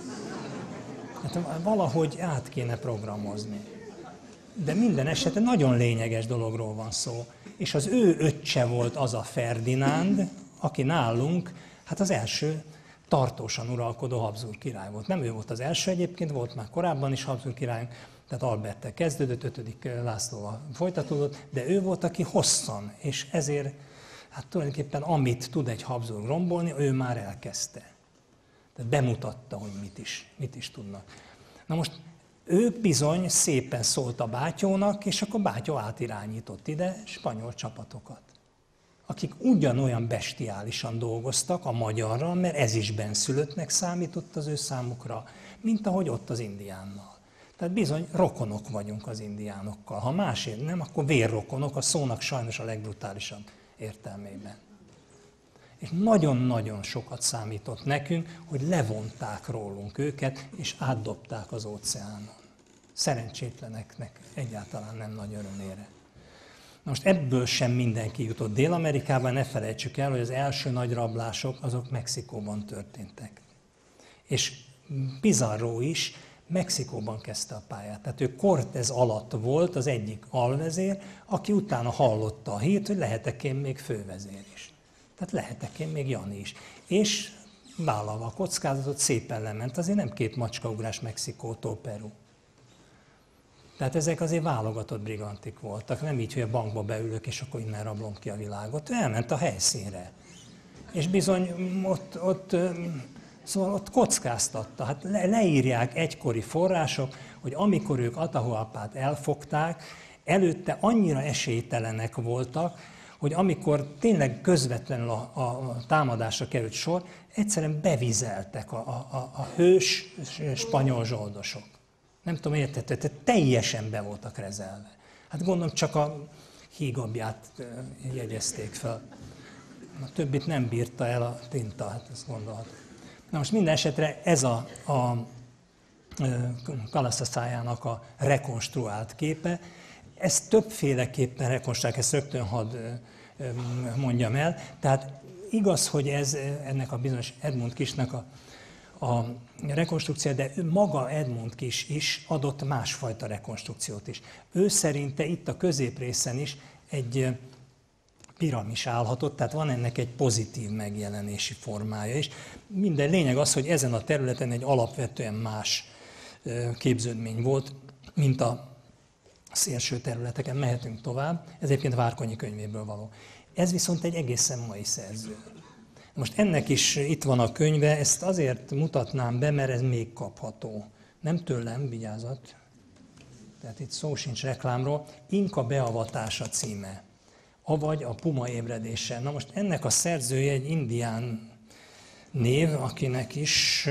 [SPEAKER 1] Hát valahogy át kéne programozni. De minden esetben nagyon lényeges dologról van szó. És az ő öccse volt az a Ferdinánd, aki nálunk, hát az első tartósan uralkodó Habsburg király volt. Nem ő volt az első egyébként, volt már korábban is Habsburg király, tehát Alberttel kezdődött, ötödik Lászlóval folytatódott, de ő volt, aki hosszan, és ezért hát tulajdonképpen amit tud egy Habsburg rombolni, ő már elkezdte. Tehát bemutatta, hogy mit is, mit is tudnak. Na most ő bizony szépen szólt a bátyónak, és akkor bátyó átirányított ide spanyol csapatokat, akik ugyanolyan bestiálisan dolgoztak a magyarral, mert ez is benszülöttnek számított az ő számukra, mint ahogy ott az indiánnal. Tehát bizony rokonok vagyunk az indiánokkal. Ha másért nem, akkor vérrokonok, a szónak sajnos a legbrutálisabb értelmében. És nagyon-nagyon sokat számított nekünk, hogy levonták rólunk őket, és átdobták az óceánon. Szerencsétleneknek egyáltalán nem nagy örömére. Na most ebből sem mindenki jutott Dél-Amerikában, ne felejtsük el, hogy az első nagy rablások azok Mexikóban történtek. És Pizarro is Mexikóban kezdte a pályát. Tehát ő Cortés alatt volt az egyik alvezér, aki utána hallotta a hírt, hogy lehetek én még fővezér is. Tehát lehetek én még Jani is. És vállalva a kockázatot szépen lement. Azért nem két macskaugrás Mexikótól Peru. Tehát ezek azért válogatott brigantik voltak. Nem így, hogy a bankba beülök, és akkor innen rablom ki a világot. Ő elment a helyszínre. És bizony ott, ott, szóval ott kockáztatta. Hát le, leírják egykori források, hogy amikor ők Atahualpát elfogták, előtte annyira esélytelenek voltak, hogy amikor tényleg közvetlenül a, a támadásra került sor, egyszerűen bevizeltek a, a, a hős spanyol zsoldosok. Nem tudom, értető, tehát teljesen be voltak rezelve. Hát gondolom csak a hígabját jegyezték fel. A többit nem bírta el a tinta, hát ezt gondolhat. Na most minden esetre ez a, a Kalaszaszájának a rekonstruált képe, ezt többféleképpen rekonstruálják, ezt rögtön hadd mondjam el. Tehát igaz, hogy ez ennek a bizonyos Edmund Kisnek a, a rekonstrukció, de maga Edmund Kis is adott másfajta rekonstrukciót is. Ő szerinte itt a középrészen is egy piramis állhatott, tehát van ennek egy pozitív megjelenési formája is. Minden lényeg az, hogy ezen a területen egy alapvetően más képződmény volt, mint a szélső területeken. Mehetünk tovább, ez egyébként Várkonyi könyvéből való. Ez viszont egy egészen mai szerző. Most ennek is itt van a könyve, ezt azért mutatnám be, mert ez még kapható. Nem tőlem, vigyázat, tehát itt szó sincs reklámról, Inka beavatása címe, avagy a Puma ébredése. Na most ennek a szerzője egy indián név, akinek is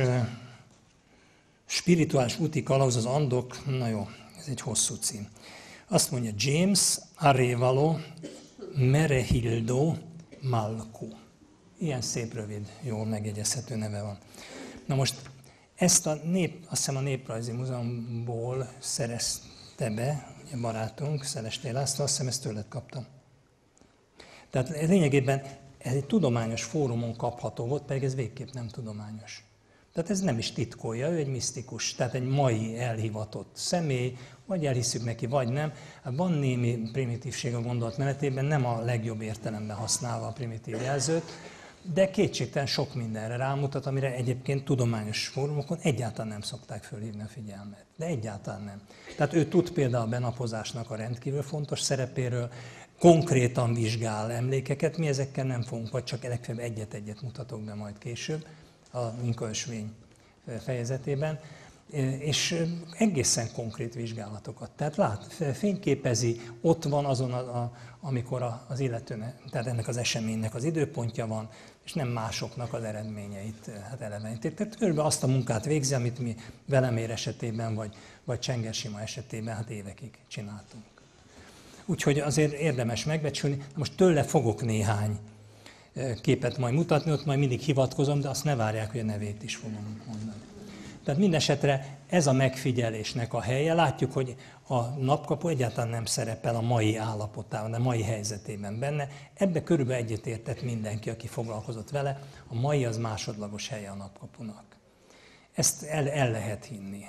[SPEAKER 1] spirituális úti kalauz az Andok, na jó, ez egy hosszú cím. Azt mondja James Arevalo Merehildo Malku. Ilyen szép, rövid, jól megjegyezhető neve van. Na most ezt a nép, azt hiszem a Néprajzi Múzeumból szerezte be, a barátunk, Szelesté László, azt hiszem ezt tőled kaptam. Tehát lényegében ez egy tudományos fórumon kapható volt, pedig ez végképp nem tudományos. Tehát ez nem is titkolja, ő egy misztikus, tehát egy mai elhivatott személy, vagy elhisszük neki, vagy nem. Van némi primitívség a gondolatmenetében, nem a legjobb értelemben használva a primitív jelzőt, de kétségtelen sok mindenre rámutat, amire egyébként tudományos fórumokon egyáltalán nem szokták fölhívni a figyelmet. De egyáltalán nem. Tehát ő tud például a benapozásnak a rendkívül fontos szerepéről, konkrétan vizsgál emlékeket, mi ezekkel nem fogunk, vagy csak legfeljebb egyet-egyet mutatok be majd később a Inka ösvény fejezetében, és egészen konkrét vizsgálatokat. Tehát lát, fényképezi, ott van azon, a, a, amikor az illetőnek, tehát ennek az eseménynek az időpontja van, és nem másoknak az eredményeit hát elevenít. Tehát körülbelül azt a munkát végzi, amit mi Velemér esetében, vagy, vagy Csengersima esetében hát évekig csináltunk. Úgyhogy azért érdemes megbecsülni. Most tőle fogok néhány képet majd mutatni, ott majd mindig hivatkozom, de azt ne várják, hogy a nevét is fogom mondani. Tehát mindesetre ez a megfigyelésnek a helye. Látjuk, hogy a napkapu egyáltalán nem szerepel a mai állapotában, a mai helyzetében benne. Ebbe körülbelül egyetértett mindenki, aki foglalkozott vele. A mai az másodlagos helye a napkapunak. Ezt el, el lehet hinni.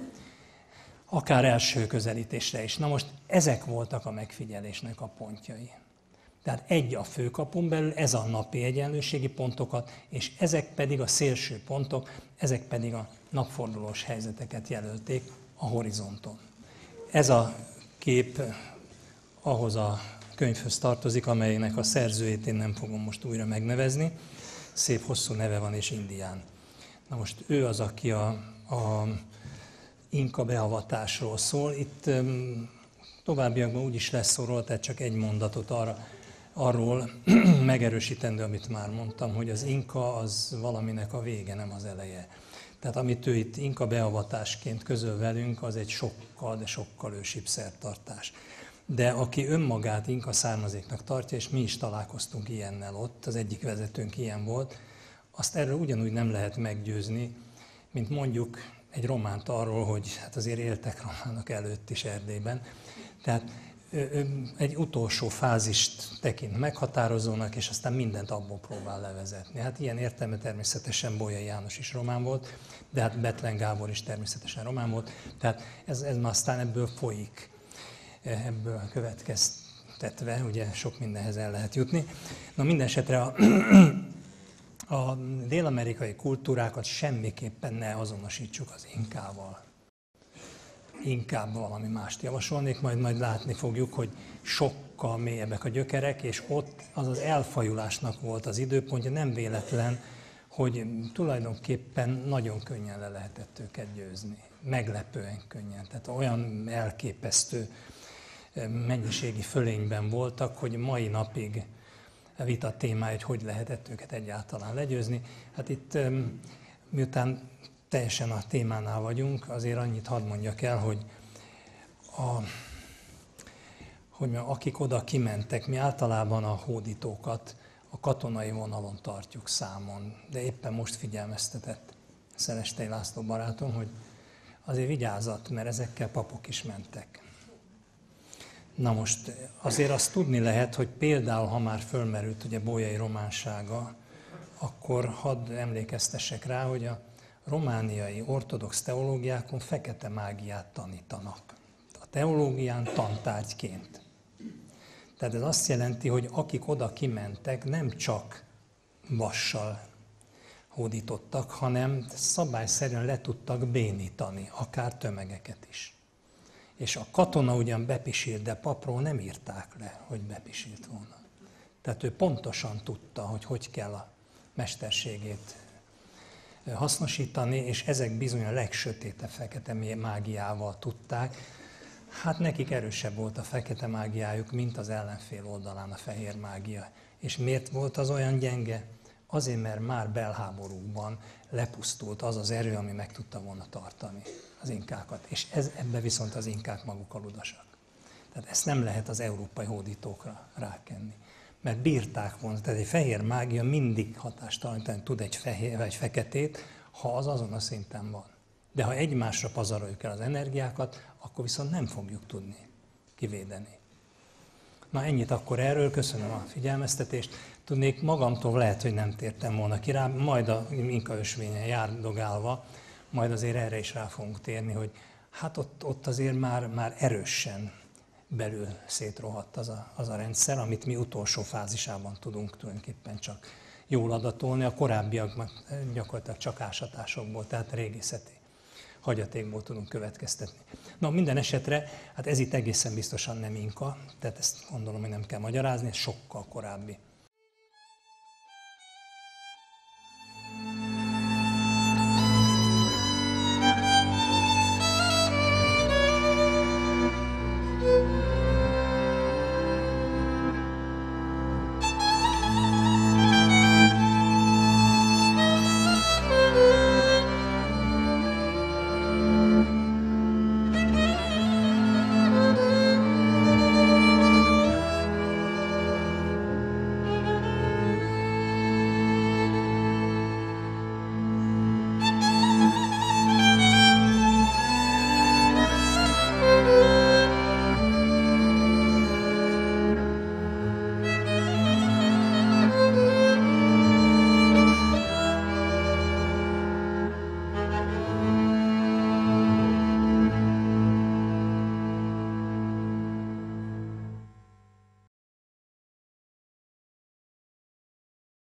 [SPEAKER 1] Akár első közelítésre is. Na most ezek voltak a megfigyelésnek a pontjai. Tehát egy a főkapun belül, ez a napi egyenlőségi pontokat, és ezek pedig a szélső pontok, ezek pedig a napfordulós helyzeteket jelölték a horizonton. Ez a kép ahhoz a könyvhöz tartozik, amelynek a szerzőjét én nem fogom most újra megnevezni. Szép hosszú neve van és indián. Na most ő az, aki a, a inka beavatásról szól. Itt továbbiakban úgy is lesz szó, tehát csak egy mondatot arra, arról megerősítendő, amit már mondtam, hogy az inka az valaminek a vége, nem az eleje. Tehát amit ő itt inka beavatásként közöl velünk, az egy sokkal, de sokkal ősibb szertartás. De aki önmagát inka származéknak tartja, és mi is találkoztunk ilyennel ott, az egyik vezetőnk ilyen volt, azt erről ugyanúgy nem lehet meggyőzni, mint mondjuk egy románt arról, hogy hát azért éltek románok előtt is Erdélyben. Tehát egy utolsó fázist tekint meghatározónak, és aztán mindent abból próbál levezetni. Hát ilyen értelme természetesen Bolyai János is román volt, de hát Bethlen Gábor is természetesen román volt. Tehát ez, ez aztán ebből folyik, ebből következtetve, ugye sok mindenhez el lehet jutni. Na minden esetre a, a dél-amerikai kultúrákat semmiképpen ne azonosítsuk az inkával. Inkább valami mást javasolnék, majd majd látni fogjuk, hogy sokkal mélyebbek a gyökerek, és ott az az elfajulásnak volt az időpontja, nem véletlen, hogy tulajdonképpen nagyon könnyen le lehetett őket győzni, meglepően könnyen. Tehát olyan elképesztő mennyiségi fölényben voltak, hogy mai napig vita témája, hogy hogy lehetett őket egyáltalán legyőzni. Hát itt miután teljesen a témánál vagyunk, azért annyit hadd mondjak el, hogy, a, hogy akik oda kimentek, mi általában a hódítókat a katonai vonalon tartjuk számon, de éppen most figyelmeztetett Szelestei László barátom, hogy azért vigyázat, mert ezekkel papok is mentek. Na most azért azt tudni lehet, hogy például, ha már fölmerült ugye Bolyai románsága, akkor hadd emlékeztessek rá, hogy a romániai ortodox teológiákon fekete mágiát tanítanak. A teológián tantárgyként. Tehát ez azt jelenti, hogy akik oda kimentek, nem csak vassal hódítottak, hanem szabályszerűen le tudtak bénítani, akár tömegeket is. És a katona ugyan bepisílt, de papról nem írták le, hogy bepisílt volna. Tehát ő pontosan tudta, hogy hogy kell a mesterségét hasznosítani, és ezek bizony a legsötétebb fekete mágiával tudták. Hát nekik erősebb volt a fekete mágiájuk, mint az ellenfél oldalán a fehér mágia. És miért volt az olyan gyenge? Azért, mert már belháborúkban lepusztult az az erő, ami meg tudta volna tartani az inkákat. És ez, ebbe viszont az inkák maguk a ludasak. Tehát ezt nem lehet az európai hódítókra rákenni. Mert bírták volna, tehát egy fehér mágia mindig hatástalanítani tud egy fehér vagy egy feketét, ha az azon a szinten van. De ha egymásra pazaroljuk el az energiákat, akkor viszont nem fogjuk tudni kivédeni. Na ennyit akkor erről, köszönöm a figyelmeztetést. Tudnék, magamtól lehet, hogy nem tértem volna ki rá, majd a inka ösvényen járdogálva, majd azért erre is rá fogunk térni, hogy hát ott, ott azért már, már erősen belül szétrohadt az a, az a rendszer, amit mi utolsó fázisában tudunk tulajdonképpen csak jól adatolni. A korábbiakban gyakorlatilag csak ásatásokból, tehát régészeti hagyatékból tudunk következtetni. Na, minden esetre, hát ez itt egészen biztosan nem inka, tehát ezt gondolom, hogy nem kell magyarázni, ez sokkal korábbi